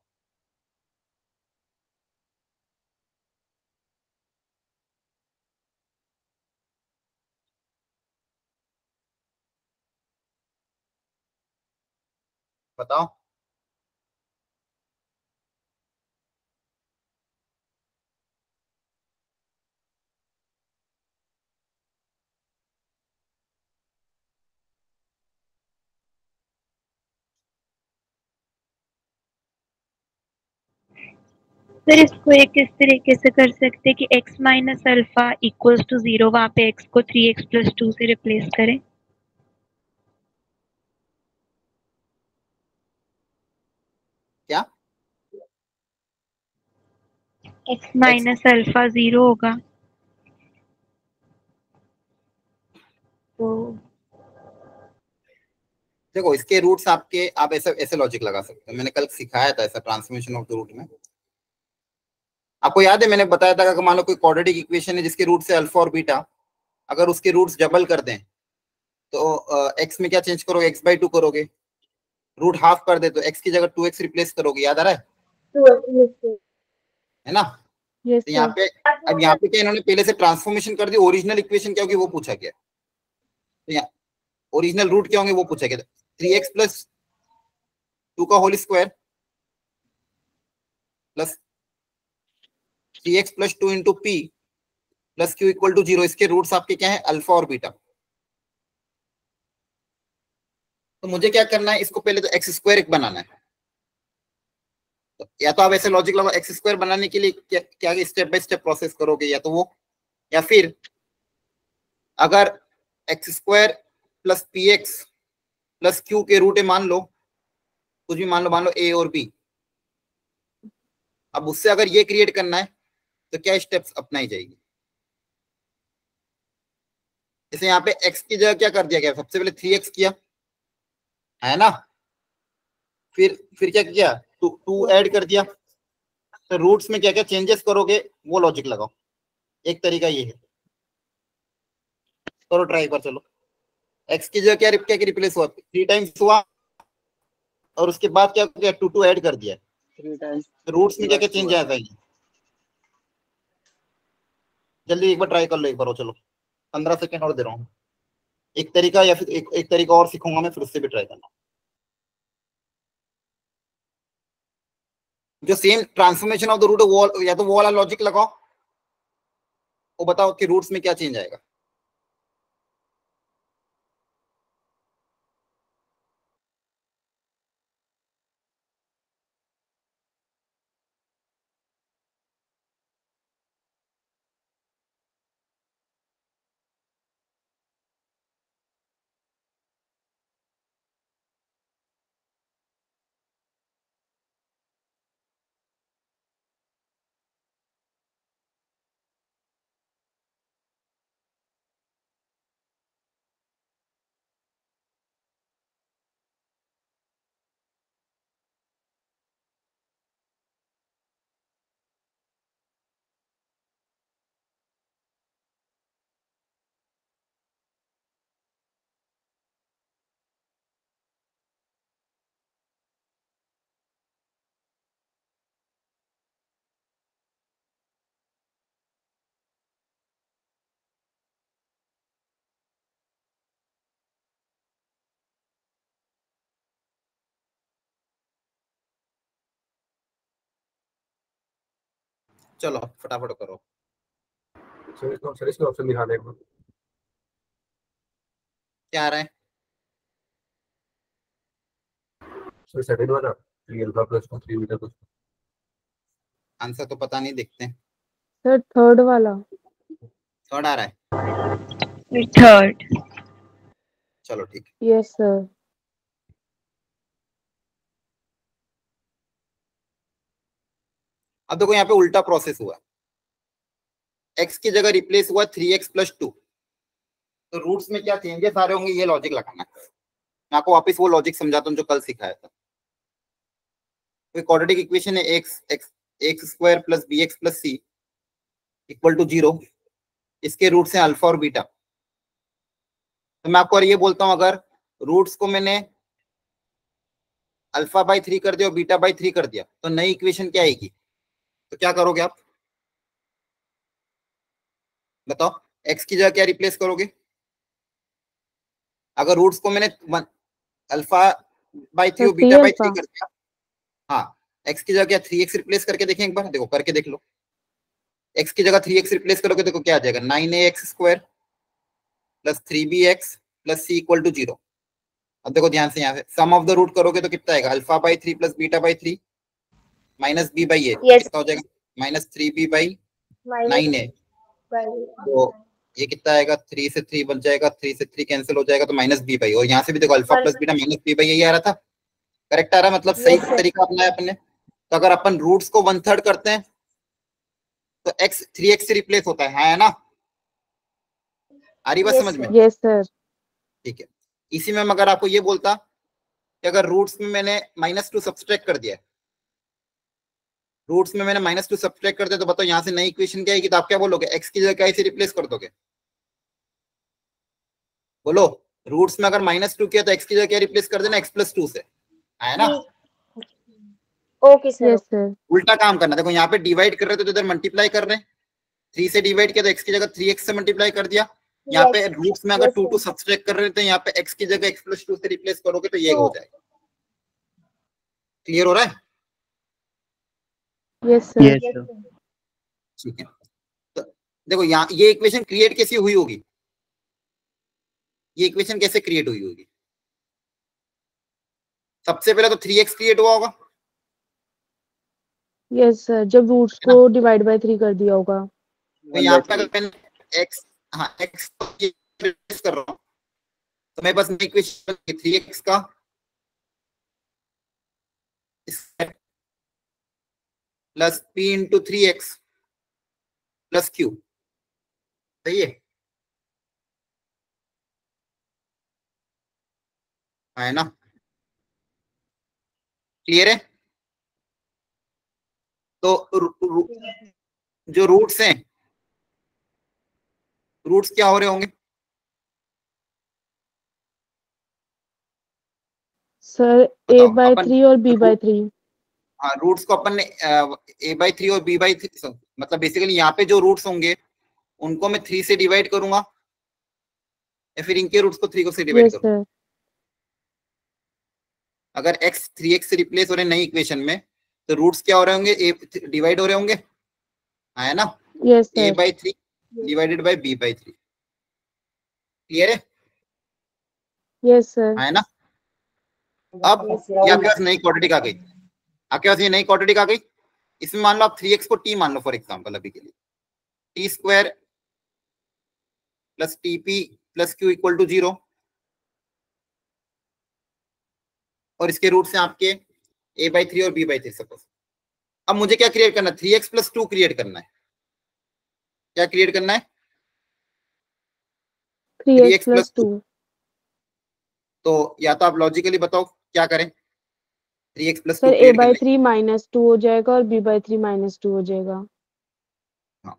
बताओ। सर इसको एक इस तरीके से कर सकते हैं कि x - अल्फा = 0, वहाँ पे x को 3x + 2 से रिप्लेस करें। क्या x - अल्फा 0 होगा तो देखो, इसके रूट्स आपके, आप ऐसे ऐसे लॉजिक लगा सकते हो। मैंने कल सिखाया था ऐसा ट्रांसफॉर्मेशन ऑफ द रूट में। आपको याद है मैंने बताया था कि मान लो कोई क्वाड्रेटिक इक्वेशन है जिसके रूट से अल्फा और बीटा, अगर उसके रूट्स डबल कर दें तो x में क्या चेंज करोगे x/2 करोगे, रूट हाफ कर दे तो x की जगह 2x रिप्लेस करोगे, याद आ रहा है ना। यस तो यहाँ सर। पे अब यहाँ पे क्या इन्होंने पहले से ट्रांसफॉर्मेशन कर दी, ओरिजिनल इक्वेशन क्या होगी वो पूछा गया। तो यहाँ ओरिजिनल रूट क्या होंगे वो पूछा गया, 3x + 2 का whole square plus 3x + 2 into p plus q = 0। इसके रूट्स आपके क्या है अल्फा और बीटा। तो मुझे क्या करना है, इसको पहले तो x² एक बनाना है। तो या तो आप ऐसे लॉजिक लगाओ, x² बनाने के लिए क्या क्या स्टेप बाय स्टेप प्रोसेस करोगे, या तो वो, या फिर अगर x² + px + q के रूट है, मान लो कुछ भी मान लो a और b, अब उससे अगर ये क्रिएट करना है तो क्या स्टेप्स अपनाई जाएगी? जैसे यहाँ पे x की जगह क्या कर दिया गया, सबसे पहले 3x किया है ना, फिर क्या किया, 2 ऐड कर दिया। तो रूट्स में क्या क्या चेंजेस करोगे वो लॉजिक लगाओ। एक तरीका ये है, करो ट्राई कर। चलो x की जगह क्या रिप्लेस हुआ, 3 टाइम्स हुआ, और उसके बाद क्या किया, 2 ऐड कर दिया। 3 टाइम्स रूट्स में क्या क्या चेंज आया था, जल्दी एक बार ट्राई कर लो, एक बार हो। चलो 15 सेकेंड और दे रहा हूँ। एक तरीका या फिर एक तरीका और सिखाऊंगा मैं, फिर उससे भी ट्राई करना। जो same transformation of the root वॉल, या तो वो वाला लॉजिक लगाओ, वो बताओ कि रूट्स में क्या चेंज आएगा। चलो फटाफट करो। सर इसका ऑप्शन दिखा दे एक बार। क्या आ रहा है? सर सेकंड वाला 3 alpha plus 3 beta plus. Answer तो पता नहीं, देखते हैं। सर थर्ड वाला। थर्ड आ रहा है, थर्ड। चलो ठीक है। Yes sir. अब देखो यहाँ पे उल्टा प्रोसेस हुआ, x की जगह रिप्लेस हुआ 3x + 2। तो रूट्स में क्या चेंजेस आ रहे होंगे ये लॉजिक लगाना है। मैं आपको वापस वो लॉजिक समझाता हूँ जो कल सिखाया था। तो क्वाड्रेटिक इक्वेशन है x² + bx + c = 0। इसके रूट्स हैं अल्फा और बीटा। तो मैं आपको ये बोलता हूं, अगर रूट्स को मैंने α/3 कर दिया और β/3 कर दिया तो नई इक्वेशन क्या आएगी? तो क्या करोगे आप बताओ, x की जगह क्या रिप्लेस करोगे? अगर रूट्स को मैंने α/3 और थ्री β/3 अल्फा। कर दिया, हाँ, x की जगह क्या 3x रिप्लेस करके देखें एक बार, देखो करके देख लो। x की जगह 3x रिप्लेस करोगे देखो क्या आ जाएगा, 9ax² + 3bx + c = 0। अब देखो ध्यान से, यहाँ से सम ऑफ द रूट करोगे तो कितना आएगा, α/3 + β/3 - b/a। Yes. कितना हो जाएगा, -3b/9a। minus तो ये कितना आएगा, 3 से 3 बच जाएगा, 3 से 3 कैंसिल हो जाएगा, तो -b/, और यहाँ से भी देखो अल्फा प्लस बीटा -b/a ही आ रहा था। करेक्ट आ रहा है, मतलब सही Yes, sir. तरीका अपना है अपने। तो अगर अपन रूट्स को 1/3 करते हैं तो x 3x से रिप्लेस होता है ना? आ रही बात Yes, समझ में? sir. Yes sir. ठीक है। इसी में अगर आपको ये बोलता कि अगर रूट्स में मैंने -2 सब्सट्रैक्ट कर दिया, रूट्स में मैंने -2 सब्सट्रैक्ट कर दिया, तो बताओ यहाँ से नई इक्वेशन क्या आएगी? तो आप क्या बोलोगे, x की जगह क्या इसे रिप्लेस कर दोगे? बोलो, रूट्स में अगर -2 किया तो x की जगह क्या रिप्लेस कर देना, x + 2 से, है ना? Okay, sir. Yes sir. उल्टा काम करना। देखो यहाँ पे डिवाइड कर रहे थे तो इधर मल्टीप्लाई कर रहे हैं, 3 से डिवाइड किया तो x की जगह 3x से मल्टीप्लाई कर दिया। यहाँ पे Yes. रूट्स में अगर Yes, 2 sir. सब्सट्रैक्ट कर रहे थे, यहाँ पे x की जगह x + 2 से रिप्लेस करोगे तो ये हो जाएगा। क्लियर हो रहा है? Yes sir. Yes, Yes, sir. sir. ठीक है। तो देखो यहाँ ये इक्वेशन क्रिएट कैसे हुई होगी, ये इक्वेशन कैसे क्रिएट हुई होगी? सबसे पहले तो 3x क्रिएट हुआ होगा, यस सर, जब रूट्स है ना? को डिवाइड बाय 3 कर दिया होगा। तो यहाँ पे अगर मैंने x, हाँ x रिप्लेस कर रहा हूँ तो मेरे पास इक्वेशन 3x का plus p into 3x plus q, सही है ना? क्लियर है? तो जो रूट्स हैं, रूट्स क्या हो रहे होंगे? सर ए बताओ बाय अपन। 3 और बी बाय 3। हाँ, रूट्स को अपन ने a/3 और b/3, मतलब बेसिकली यहाँ पे जो रूट्स होंगे उनको मैं 3 से डिवाइड करूंगा, या फिर इनके रूट्स को 3 से डिवाइड यस करूंगा। सर। अगर x 3x से रिप्लेस हो रहे नई इक्वेशन में, तो रूट्स क्या हो रहे होंगे? a डिवाइड हो रहे होंगे, है ना? Yes sir. a/3 divided by b/3। Clear है? Yes sir. है ना? अब ये आपके पास नई क्वाड्रेटिक आ गई, आपके पास ये नई क्वाड्रेटिक आ गई। इसमें मान लो आप 3x को t मान लो फॉर एग्जांपल, अभी के लिए t square plus t p plus q equal to 0, और इसके रूट्स हैं आपके a/3 और b/3 सपोज। अब मुझे क्या क्रिएट करना है? 3x प्लस 2 क्रिएट करना है। क्या क्रिएट करना है? 3x 3x plus plus 2। 2। तो या तो आप लॉजिकली बताओ क्या करें? 3x plus 2 sir a create by करने। 3 माइनस 2 हो जाएगा और बी बाय 3 माइनस 2 हो जाएगा। हाँ,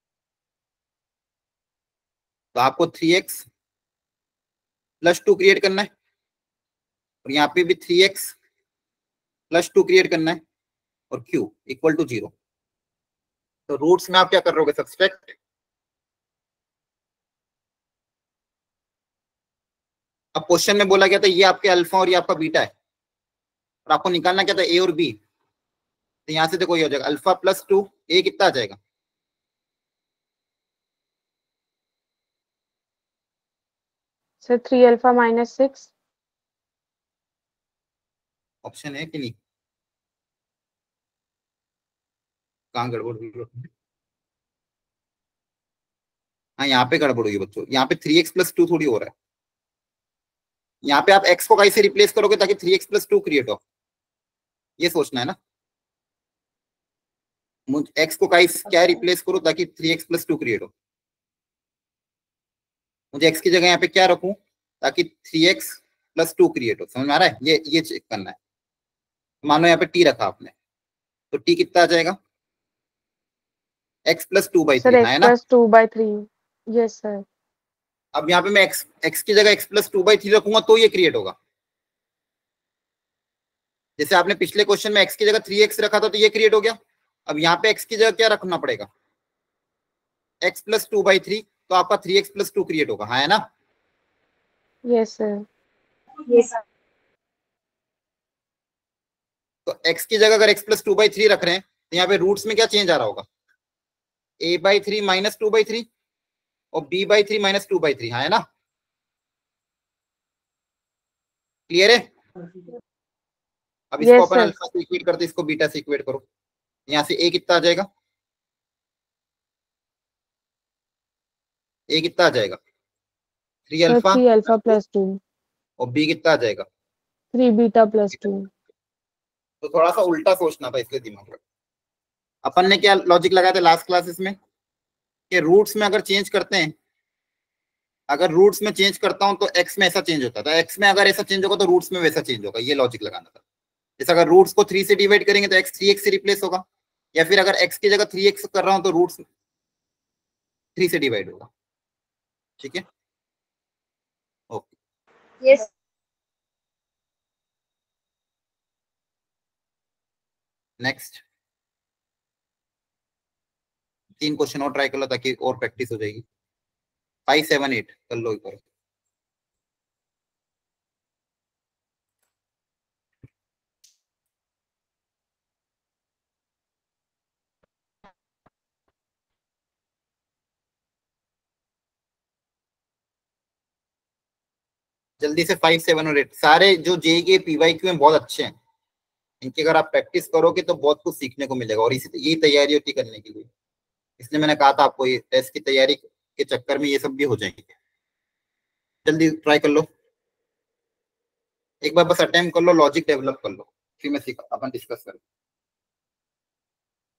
तो आपको 3x प्लस 2 क्रिएट करना है, और यहाँ पे भी 3x प्लस 2 क्रिएट करना है, और q इक्वल टू 0। तो रूट्स में आप क्या कर रहे हो? सब्सट्रैक्ट। अब क्वेश्चन में बोला गया था ये आपके अल्फा और ये आपका बीटा है, और आपको निकालना क्या था? ए और बी। तो यहां से देखो ये हो जाएगा अल्फा प्लस 2, ए कितना आ जाएगा? Sir 3 alpha minus 6। ऑप्शन है कि नहीं? कहाँ गड़बड़ हुई? हाँ, यहाँ पे गड़बड़ हुई बच्चों, यहाँ पे 3x प्लस 2 थोड़ी हो रहा है। यहाँ पे आप x को कैसे रिप्लेस करोगे ताकि 3x प्लस 2 क्रिएट हो? ये सोचना है ना। मुझे x को क्या रिप्लेस करो ताकि 3x प्लस 2 क्रिएट हो? मुझे x की जगह यहाँ पे क्या रखूं ताकि 3x प्लस 2 क्रिएट हो? समझ में आ रहा है? ये चेक करना है। मान लो यहाँ पे t रखा आपने, तो t कितना आ जाएगा? x प्लस 2/3, सर x है ना? प्लस 2/3। Yes sir. अब यहाँ पे मैं x की जगह x प्लस 2/3 रखूंगा तो ये क्रिएट होगा। जैसे आपने पिछले क्वेश्चन में x की जगह 3x रखा था तो ये क्रिएट हो गया। अब यहाँ पे x की जगह क्या रखना पड़ेगा? x प्लस 2/3, तो आपका 3x प्लस 2 क्रिएट होगा, है ना? Yes sir. यस तो x की जगह अगर x प्लस 2/3 रख रहे हैं तो यहाँ पे रूट्स में क्या चेंज आ रहा होगा? a/3 माइनस 2/3 और b/3 माइनस 2/3, है ना? क्लियर है? अब इसको यस अपन सर। अल्फा से इक्वेट करते, इसको बीटा से इक्वेट करो। यहाँ से a कितना आ जाएगा? a कितना आ जाएगा? 3 सर अल्फा 3 अल्फा प्लस 2। और b कितना आ जाएगा? 3 बीटा प्लस 2। तो थोड़ा सा उल्टा सोचना था, इसलिए दिमाग लगा। अपन ने क्या लॉजिक लगाया था लास्ट क्लासेस में कि रूट्स में अगर चेंज करते हैं, अगर रूट्स में चेंज करता हूं तो एक्स में ऐसा चेंज होता था, एक्स में अगर ऐसा चेंज होगा तो रूट्स में वैसा चेंज होगा। ये लॉजिक लगाना था। जैसे अगर रूट्स को 3 से डिवाइड करेंगे तो एक्स 3x से रिप्लेस होगा, या फिर अगर एक्स की जगह 3x कर रहा हूं तो रूट्स 3 से डिवाइड होगा। ठीक है, ओके। यस नेक्स्ट 3 क्वेश्चन और ट्राई कर लो ताकि और प्रैक्टिस हो जाएगी। 5, 7, 8 कर लो एक बार। जल्दी से 5, 7 और 8 सारे जो जेई के पीवाईक्यू में बहुत अच्छे हैं, इनकी अगर आप प्रैक्टिस करोगे तो बहुत कुछ सीखने को मिलेगा, और इसी यही तैयारी होती करने के लिए। इसलिए मैंने कहा था आपको ये टेस्ट की तैयारी के चक्कर में ये सब भी हो जाएंगे। जल्दी ट्राई कर लो, एक बार बस अटेम्प्ट कर लो, लॉजिक डेवलप कर लो, फिर मैं अपन डिस्कस करें।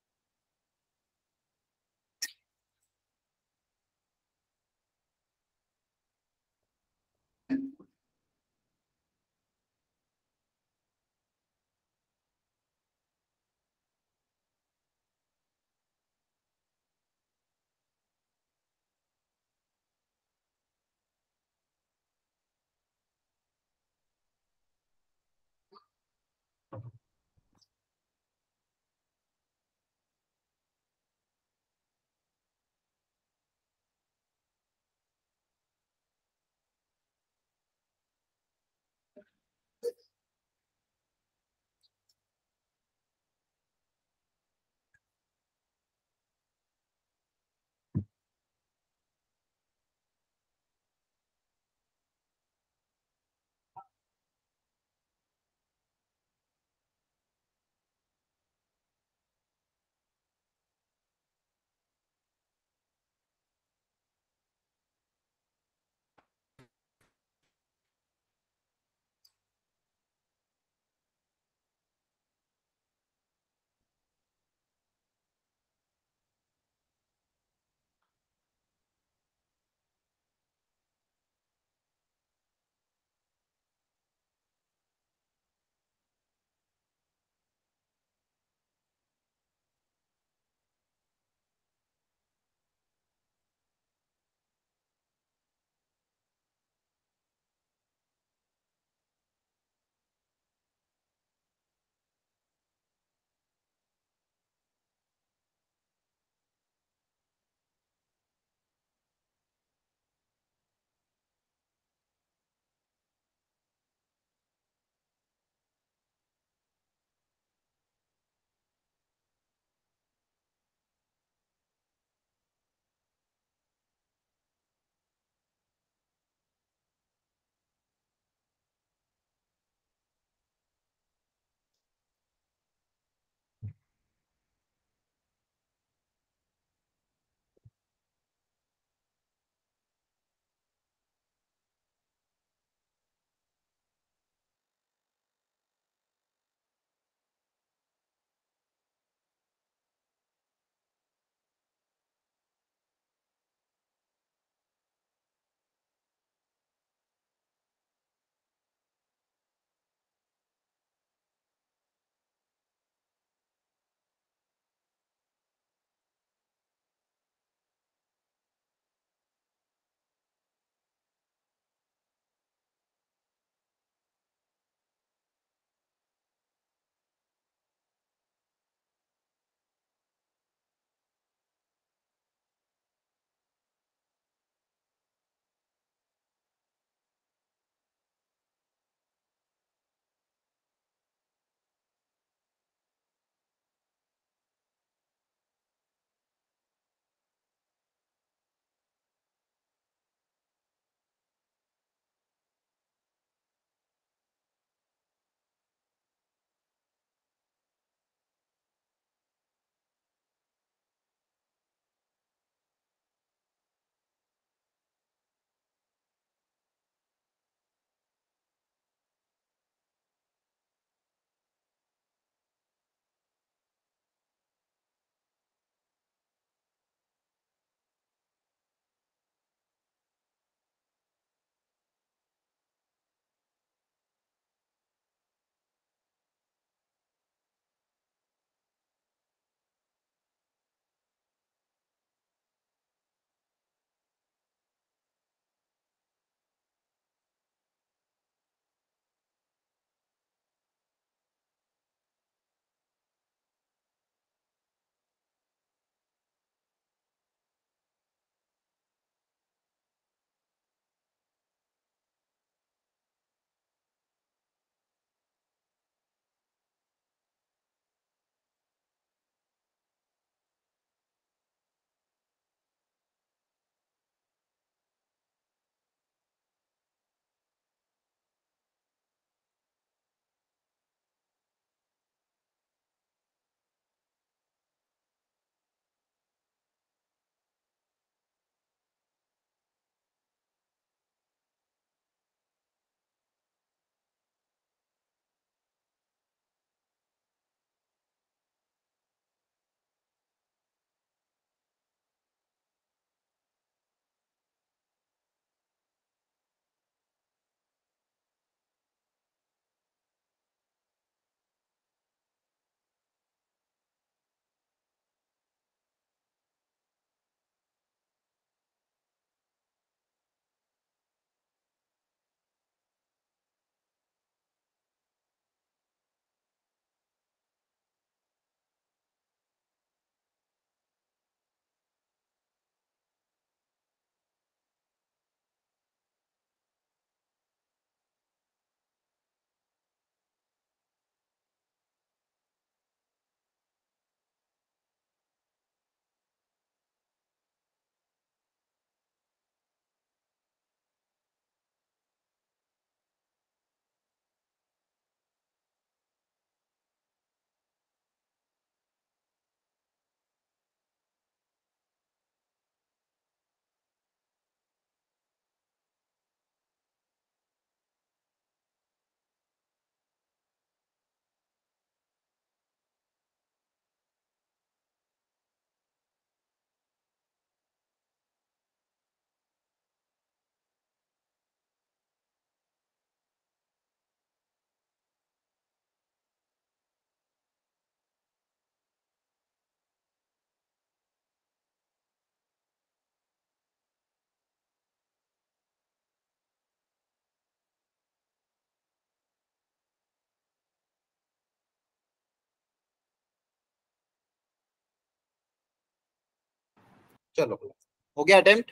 चलो हो गया अटेम्प्ट।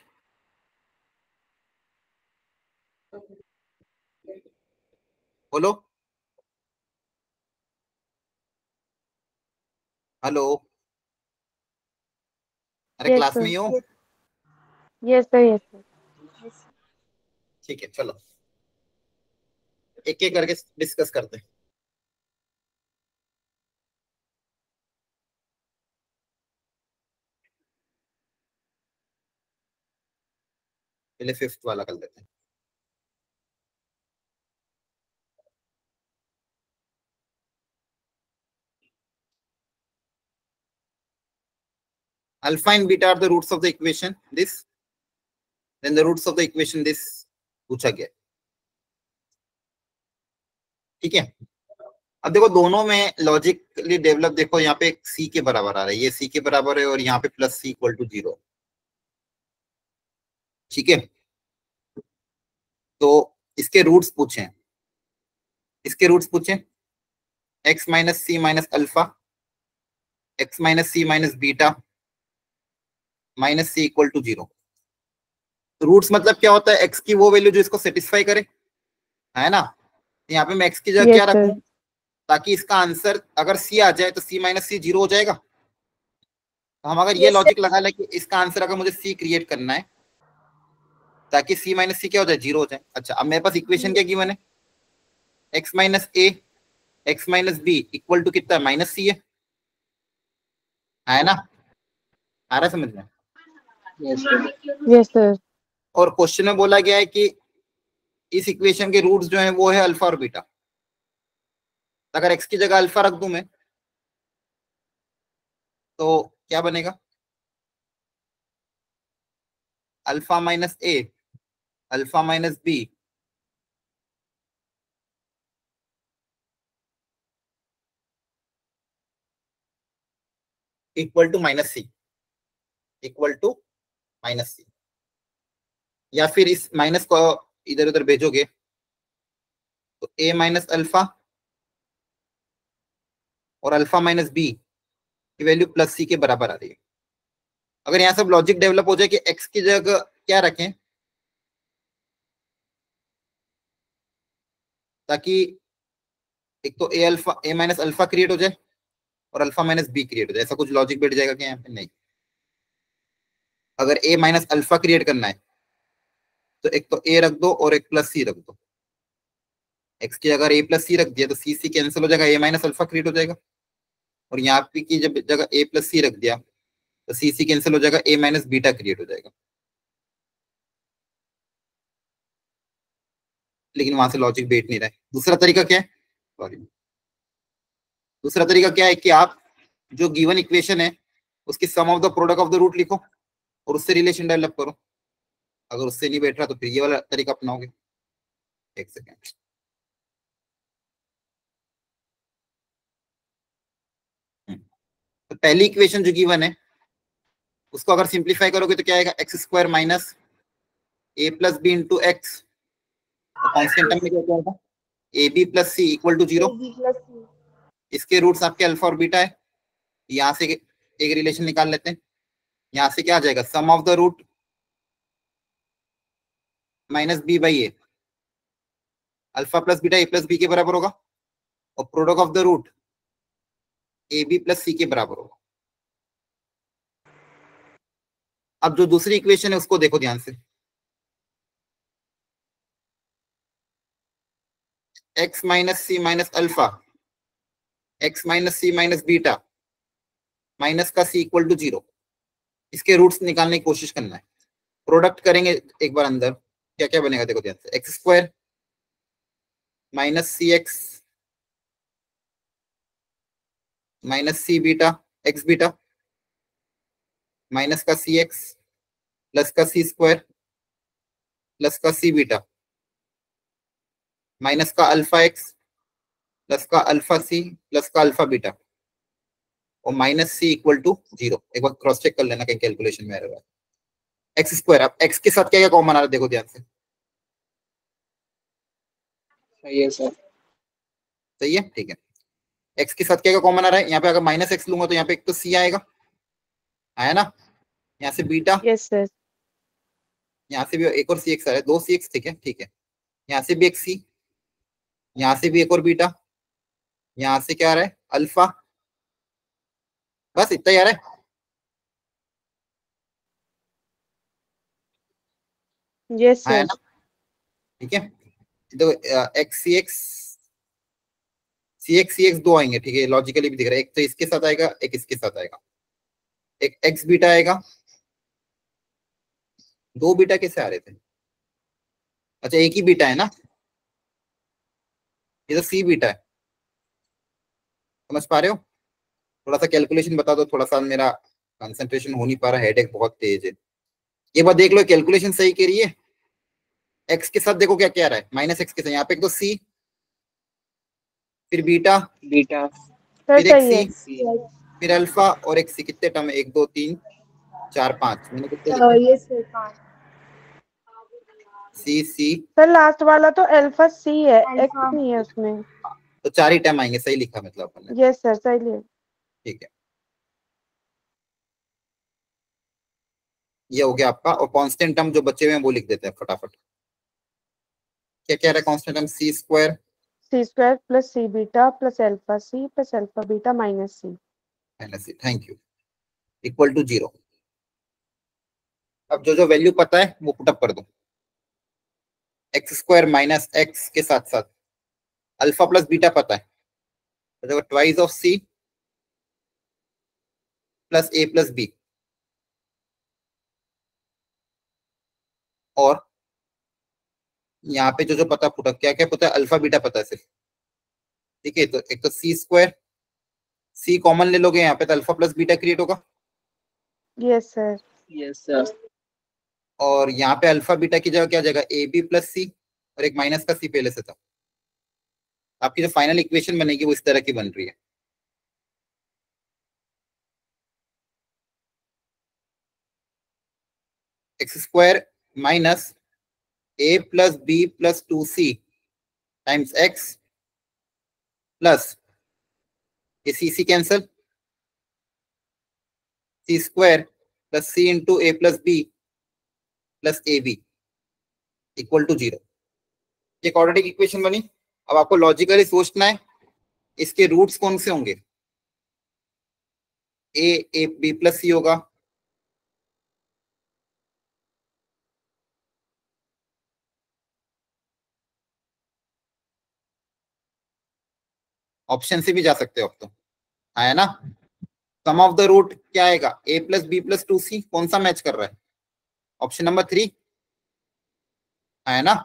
बोलो हेलो। अरे Yes, क्लास में sir. ही हो? Yes, sir. Yes, sir. ठीक है चलो एक एक करके डिस्कस करते हैं। पहले फिफ्थ वाला कर लेते हैं। Alpha and beta are the roots of the equation this, then the roots of the equation this पूछा गया। ठीक है अब देखो दोनों में लॉजिकली डेवलप देखो, यहाँ पे सी के बराबर आ रहा है, ये सी के बराबर है और यहाँ पे प्लस सी इक्वल टू 0। ठीक है तो इसके रूट्स पूछे, इसके रूट्स पूछे x minus c minus alpha, x minus c minus beta minus c equal to 0। Roots मतलब क्या होता है, एक्स की वो वैल्यू जो इसको सेटिस्फाई करे, है ना। यहाँ पे मैं एक्स की जगह Yes, क्या sir. रखूं ताकि इसका आंसर अगर सी आ जाए तो सी माइनस सी 0 हो जाएगा। तो हम अगर ये Yes, लॉजिक लगा लें कि इसका आंसर अगर मुझे सी क्रिएट करना है ताकि सी माइनस सी क्या हो जाए 0 हो जाए। अच्छा अब मेरे पास इक्वेशन क्या गिवन है, x minus a x minus b equal to कितना है माइनस सी है ना, आ रहा है समझ में। Yes, sir. और क्वेश्चन में बोला गया है कि इस इक्वेशन के रूट्स जो है वो है अल्फा और बीटा। अगर एक्स की जगह अल्फा रख दूं मैं तो क्या बनेगा, alpha minus a alpha minus b equal to minus c, equal to minus c. या फिर इस माइनस को इधर उधर भेजोगे तो ए माइनस अल्फा और अल्फा माइनस बी की वैल्यू प्लस सी के बराबर आ रही है। अगर यहाँ सब लॉजिक डेवलप हो जाए कि एक्स की जगह क्या रखें ताकि एक तो a alpha a minus alpha create हो जाए और अल्फा माइनस बी क्रिएट हो जाए, ऐसा कुछ लॉजिक बैठ जाएगा क्या यहाँ पे, नहीं। अगर ए माइनस अल्फा क्रिएट करना है तो एक तो ए रख दो और एक प्लस सी रख दो। एक्स की अगर ए प्लस सी रख दिया तो सी सी कैंसिल हो जाएगा, ए माइनस अल्फा क्रिएट हो जाएगा। और यहाँ पे की जब जगह ए प्लस सी रख दिया तो सी सी कैंसिल हो जाएगा, ए माइनस बीटा क्रिएट हो जाएगा। लेकिन वहां से लॉजिक बैठ नहीं रहा है। दूसरा तरीका क्या है, सॉरी दूसरा तरीका क्या है कि आप जो गिवन इक्वेशन है उसकी sum of the product of the root लिखो और उससे रिलेशन डेवलप करो। अगर उससे नहीं बैठ रहा तो फिर ये वाला तरीका अपनाओगे। एक सेकेंड, तो पहली इक्वेशन जो गिवन है उसको अगर सिंप्लीफाई करोगे तो क्या आएगा, x square minus a plus b into x, constant term में क्या आएगा a B plus c equal to 0। AB plus C. इसके रूट्स आपके अल्फा और बीटा है, यहाँ से एक रिलेशन निकाल लेते हैं। यहाँ से क्या आ जाएगा, sum of the root minus b by a, alpha plus beta a plus b के बराबर होगा और product of the root a B plus c के बराबर होगा। अब जो दूसरी इक्वेशन है उसको देखो ध्यान से, x minus c minus alpha x minus c minus beta minus का सी इक्वल टू 0। इसके रूट्स निकालने की कोशिश करना है। प्रोडक्ट करेंगे एक बार अंदर, क्या क्या बनेगा देखो ध्यान से, x square minus c x minus c beta x beta minus का सी एक्स प्लस का सी स्क्वायर प्लस का सी बीटा माइनस का अल्फा एक्स प्लस का अल्फा सी प्लस का अल्फा बीटा और माइनस सी इक्वल टू 0। एक बार cross check कर लेना कहीं कैलकुलेशन में आएगा। एक्स स्क्वायर, अब एक्स के साथ क्या क्या कॉमन आ रहा है देखो ध्यान से, सही है सर। सही है ठीक है। एक्स के साथ क्या क्या कॉमन आ रहा है, यहाँ पे अगर माइनस एक्स लूंगा तो यहाँ पे एक तो सी आएगा, आया ना। यहाँ से बीटा, Yes, sir. यहाँ से भी एक और सी एक्स आ रहा है, 2 सी एक्स, ठीक है ठीक है। यहाँ से भी एक सी, यहाँ से भी एक और बीटा, यहाँ से क्या आ रहा है अल्फा, बस इतना ही आ रहा है। Yes, आया sir. ना, ठीक है। तो एक्स सी एक्स दो आएंगे, ठीक है, लॉजिकली भी दिख रहा है। एक तो इसके साथ आएगा, एक इसके साथ आएगा, एक एक्स बीटा आएगा। 2 बीटा कैसे आ रहे थे? अच्छा एक ही बीटा है ना, ये तो सी बीटा है, समझ पा रहे हो? थोड़ा सा कैलकुलेशन बता दो, थोड़ा सा मेरा कंसंट्रेशन हो नहीं पा रहा, हेडेक बहुत तेज है। ये बात देख लो, कैलकुलेशन सही कह रही है। एक्स के साथ देखो क्या क्या आ रहा है, माइनस एक्स के साथ, यहाँ पे एक तो सी, फिर बीटा, Sir, फिर एक सही है. सी, फिर अल्फा और एक सी। कितने टर्म है? 1 2 3 4 5, मैंने कितने लिखे? ये सर 5। सी, सर लास्ट वाला तो अल्फा सी है, एक्स अल्फा। नहीं है उसमें. तो 4 ही टर्म आएंगे, सही लिखा मतलब अपन ने, यस सर, सही है. ठीक है। ये हो गया आपका। और कांस्टेंट टर्म जो बचे हुए हैं वो लिख देते हैं फटाफट। क्या कह रहा है constant term? C square c square plus c beta plus alpha beta minus c. Thank you, equal to 0। अब जो जो वैल्यू पता है वो पुटअप कर दो। एक्स स्क्वायर माइनस एक्स के साथ साथ अल्फा प्लस बीटा पता है, तो twice of c plus a plus b, और यहाँ पे जो जो पता पुटअप, क्या क्या पता है? अल्फा बीटा पता है सिर्फ, ठीक है। तो एक तो सी स्क्वायर, सी कॉमन ले लोगे यहाँ पे, तो अल्फा प्लस बीटा क्रिएट होगा। Yes sir. Yes sir. और यहाँ पे अल्फा बीटा की जगह क्या जाएगा? ए बी प्लस सी, और एक माइनस का सी पहले से था। आपकी जो फाइनल इक्वेशन बनेगी वो इस तरह की बन रही है। X square minus a plus b plus 2c times x plus ये c cancel, c square plus c into a plus b plus a b equal to 0। ये क्वाड्रेटिक इक्वेशन बनी। अब आपको लॉजिकली सोचना है इसके रूट्स कौन से होंगे। ए बी प्लस सी होगा, ऑप्शन से भी जा सकते हो अब तो, आया ना। सम ऑफ द रूट क्या आएगा? A plus b plus 2c, कौन सा मैच कर रहा है? ऑप्शन नंबर 3, आया ना,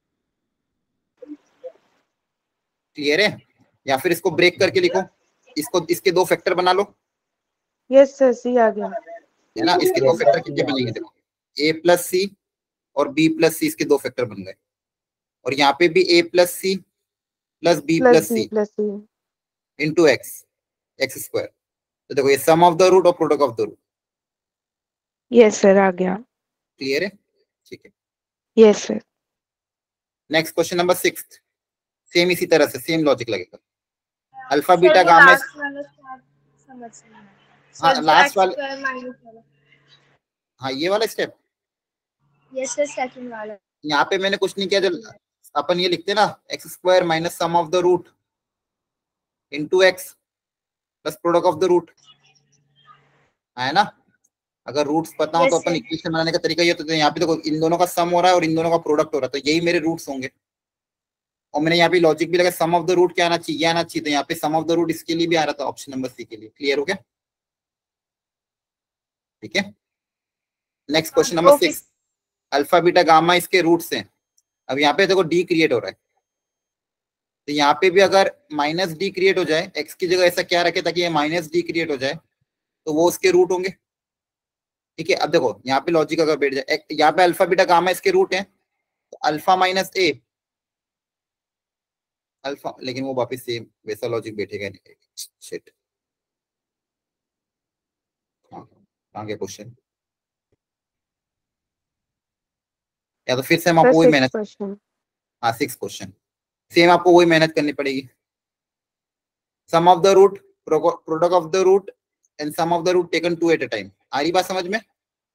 क्लियर है? या फिर इसको ब्रेक करके लिखो, इसको इसके 2 फैक्टर बना लो, यस सर, सी आ गया. है ना। इसके 2 फैक्टर कितने बनेंगे? देखो ए प्लस सी और बी प्लस सी, इसके 2 फैक्टर बन गए। और यहाँ पे भी a plus c plus b plus plus b C plus c. Into x, x square. तो देखो ये सम ऑफ द रूट और product of the root, yes sir, आ गया. क्लियर है? ठीक है। Yes sir. Next question number 6, same इसी तरह से सेम लॉजिक लगेगा। अल्फा बीटा गामा, हाँ लास्ट वाला, हाँ ये वाला स्टेप। यस सर, सेकंड वाला। यहाँ पे मैंने कुछ नहीं किया, जब अपन ये लिखते ना x square minus sum of the root into x plus product of the root, है ना। अगर रूट्स पता हो तो अपन इक्वेशन बनाने का तरीका ये होता है। यहाँ पे देखो इन दोनों का सम हो रहा है और इन दोनों का प्रोडक्ट हो रहा है, तो यही मेरे रूट्स होंगे। और मैंने यहाँ पे लॉजिक भी लगा, सम ऑफ द रूट क्या आना चाहिए? आना चाहिए, तो यहाँ पे सम ऑफ द रूट इसके लिए भी आ रहा था, ऑप्शन नंबर सी के लिए। क्लियर हो गया? ठीक है। Next question number 6, alpha beta gamma इसके रूट्स हैं। अब यहाँ पे देखो डी क्रिएट हो रहा है, तो यहाँ पे भी अगर माइनस डी क्रिएट हो जाए, एक्स की जगह ऐसा क्या रखे ताकि ये माइनस डी क्रिएट हो जाए, तो वो उसके रूट होंगे। ठीक है। अब देखो यहाँ पे लॉजिक अगर बैठ जाए, यहाँ पे अल्फा बीटा गामा इसके रूट है, तो अल्फा माइनस ए अल्फा, लेकिन वो वापस सेम वैसा लॉजिक बैठेगा नहीं। शिट, कहाँ गया क्वेश्चन? या तो फिर से हम आपको वही मेहनत, हाँ 6 क्वेश्चन सेम आपको वही मेहनत करनी पड़ेगी। Sum of the root, product of the root and sum of the root taken 2 at a time. आ रही बात समझ में?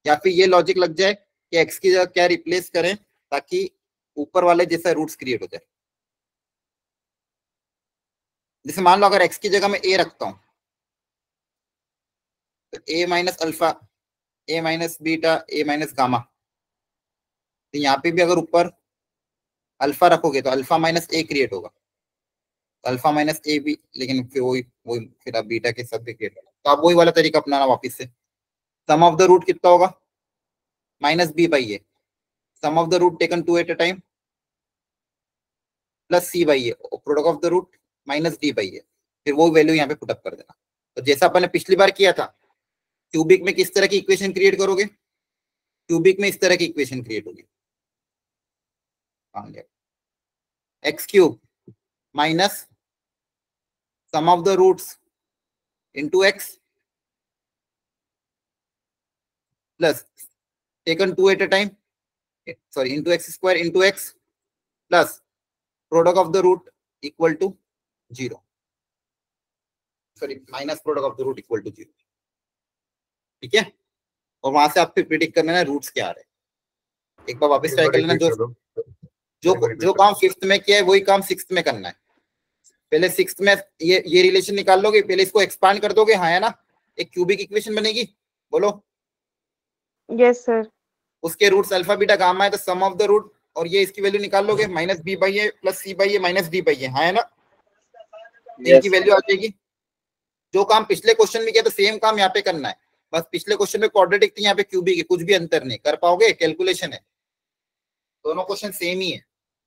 या फिर ये लॉजिक लग जाए कि एक्स की जगह क्या रिप्लेस करें ताकि ऊपर वाले जैसा रूट्स क्रिएट हो जाए। जैसे मान लो अगर एक्स की जगह मैं ए रखता हूं तो ए minus alpha, a minus beta, a minus gamma, तो यहाँ पे भी अगर ऊपर अल्फा रखोगे तो अल्फा माइनस ए क्रिएट होगा, अल्फा माइनस ए भी, लेकिन फिर वही वही फिर आप बीटा के साथ भी क्रिएट होगा। तो आप वही वाला तरीका अपनाना वापिस से। सम ऑफ द रूट कितना होगा, minus b by a, sum of the root taken two at a time plus c by a, product of the root minus d by a, फिर वो वैल्यू यहाँ पे पुटअप कर देना। तो जैसा अपन ने पिछली बार किया था, क्यूबिक में किस तरह की इक्वेशन क्रिएट करोगे, क्यूबिक में इस तरह की इक्वेशन क्रिएट होगी, x cube minus sum of the roots into x plus taken 2 at a time, sorry, into x square into x plus product of the root equal to 0, sorry, minus product of the root equal to 0। ठीक है, और वहां से आप फिर predict करना है roots क्या आ रहे हैं। एक बार वापस ट्राई कर लेना, जो काम फिफ्थ में किया है वही काम सिक्स्थ में करना है। पहले सिक्स्थ में ये रिलेशन निकाल लोगे, पहले इसको एक्सपांड कर दोगे, हाँ है ना, एक क्यूबिक इक्वेशन बनेगी, बोलो। Yes sir. उसके रूट्स अल्फा बीटा गामा है, तो सम ऑफ द रूट और ये इसकी वैल्यू निकाल लोगे, minus b by a plus c by a minus d by a, हाँ है ना, इनकी वैल्यू आ जाएगी। जो काम पिछले क्वेश्चन में किया तो सेम काम यहाँ पे करना है, बस पिछले क्वेश्चन में क्वाड्रेटिक थी, यहाँ पे क्यूबिक है, कुछ भी अंतर नहीं। कर पाओगे, कैलकुलेशन है, दोनों क्वेश्चन सेम ही है।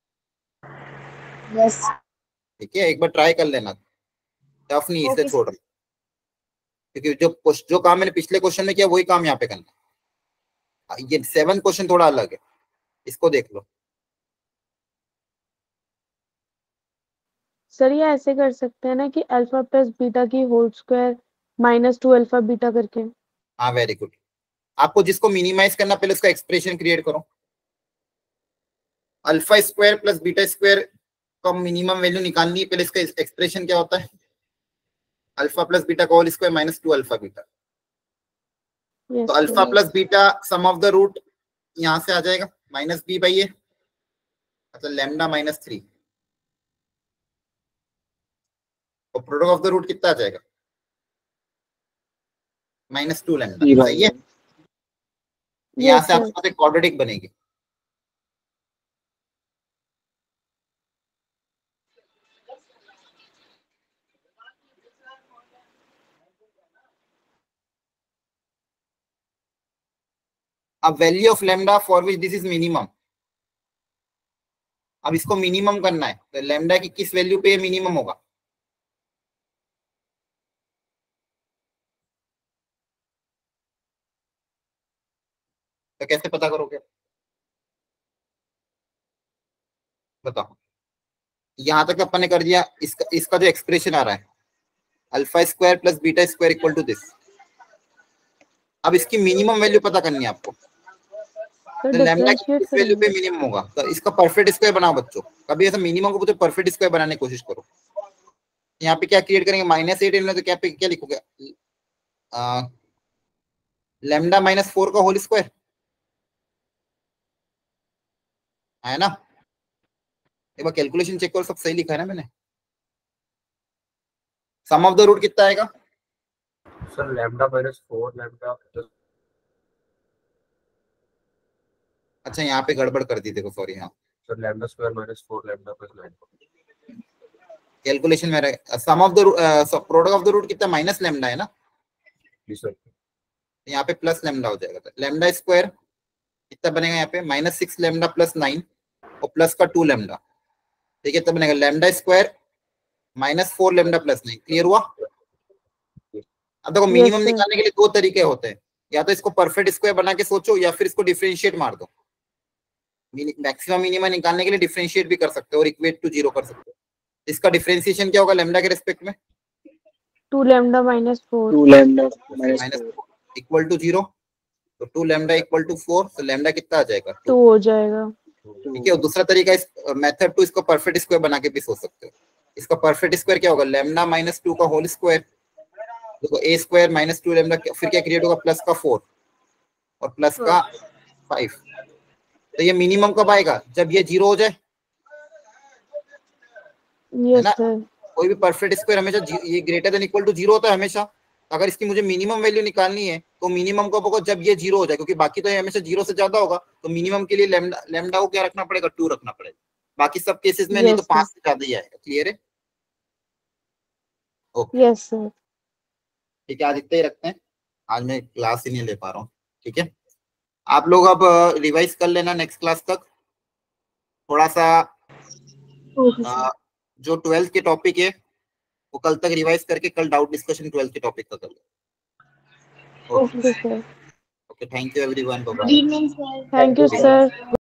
यस ठीक है, एक बार ट्राई कर लेना, टफ नहीं इसे छोड़ रहा, क्योंकि जो काम मैंने पिछले क्वेश्चन में किया वही काम यहाँ पे करना। ये 7 क्वेश्चन थोड़ा अलग है, इसको देख लो। सर ये ऐसे कर सकते हैं ना कि अल्फा प्लस बीटा की whole square minus 2 alpha beta करके। हाँ वेरी गुड। आपको जिसको मिनिमाइज करना, पहले उसका एक्सप्रेशन क्रिएट करो। Alpha square plus beta square का मिनिमम वैल्यू निकालनी है, पहले इसका एक्सप्रेशन क्या होता है, अल्फा प्लस बीटा का whole square minus 2 alpha beta. तो alpha plus beta sum of the root यहां से आ जाएगा माइनस बी बाई ए, मतलब लैम्डा माइनस 3, और प्रोडक्ट ऑफ द रूट कितना आ जाएगा, माइनस 2 लैम्डा। सही है, यहाँ से आपके पास एक क्वाड्रेटिक बनेगी। अब value of lambda for which this is minimum, अब इसको मिनिमम करना है, तो लैम्डा की किस वैल्यू पे मिनिमम होगा, तो कैसे पता करोगे, बताओ। यहां तक अपन ने कर दिया, इसका जो एक्सप्रेशन आ रहा है alpha square plus beta square equal to this. अब इसकी मिनिमम वैल्यू पता करनी है आपको, तो लैम्डा की किस वैल्यू पे मिनिमम होगा, तो इसका परफेक्ट स्क्वायर बनाओ बच्चों। कभी ऐसा मिनिमम को पूछे परफेक्ट स्क्वायर बनाने की कोशिश करो। यहाँ पे क्या क्रिएट करेंगे, -8 तो क्या लिखोगे, लैम्डा माइनस 4 का होल स्क्वायर, है ना। एक बार कैलकुलेशन चेक करो, सब सही लिखा है ना मैंने। सम ऑफ द रूट कितना आएगा सर, लैम्डा माइनस 4 लैम्डा। अच्छा यहाँ पे गड़बड़ कर दी, देखो सॉरी। हाँ sir, lambda square minus 4 lambda plus 9। Calculation में sum of the product of the root कितना, माइनस लैम्डा है ना, जी सर। यहाँ पे प्लस लैम्डा हो जाएगा। तो लैम्डा स्क्वायर कितना बनेगा यहाँ पे, -6 लैम्डा प्लस 9 और प्लस का 2 लैम्डा, ठीक है, तब बनेगा lambda square -4 lambda plus 9। Clear हुआ। अब देखो मिनिमम निकालने के लिए 2 तरीके होते हैं, या तो इसको परफेक्ट स्क्वायर बना के सोचो, या फिर इसको डिफरेंशिएट मार दो। मैक्सिमम मिनिमम निकालने के लिए डिफरेंशिएट भी कर सकते हो और इक्वेट टू 0 कर सकते हो। इसका डिफरेंशिएशन क्या होगा लैम्डा के रिस्पेक्ट में, 2 lambda minus 4 2 lambda minus equal to 0, तो 2 लैम्डा इक्वल टू 4, तो लैम्डा कितना आ जाएगा, 2 हो जाएगा। ठीक है। और दूसरा तरीका इस मेथड टू इसको परफेक्ट स्क्वायर बना के भी सोच सकते हो। इसका परफेक्ट स्क्वायर क्या होगा, लैम्डा माइनस 2 का होल स्क्वायर, देखो a स्क्वायर माइनस 2 लैम्डा, फिर क्या क्रिएट होगा, प्लस का 4, और प्लस का 5। तो ये मिनिमम कब आएगा? जब ये 0 हो जाए, यस ना? सर। कोई भी परफेक्ट स्क्वायर हमेशा ये ग्रेटर देन इक्वल टू 0 होता है हमेशा। अगर इसकी मुझे मिनिमम वैल्यू निकालनी है तो मिनिमम कब होगा? जब ये 0 हो जाए, क्योंकि बाकी तो ये हमेशा 0 से ज्यादा होगा। तो मिनिमम के लिए लैम्डा को क्या रखना पड़ेगा? 2 रखना पड़ेगा। बाकी सब केसेस में नहीं तो यस 5 सर। से ज्यादा ही आएगा। क्लियर है? Okay, yes sir. ठीक है, आज इतना ही रखते हैं। आज मैं क्लास ही नहीं ले पा रहा हूँ। ठीक है, आप लोग अब रिवाइज कर लेना नेक्स्ट क्लास तक थोड़ा सा। Okay sir. जो 12th के टॉपिक है वो कल तक रिवाइज करके कल डाउट डिस्कशन 12th के टॉपिक का कर लो। Okay sir. Okay, thank you everyone, bye goodbye. Evening sir. Thank you sir.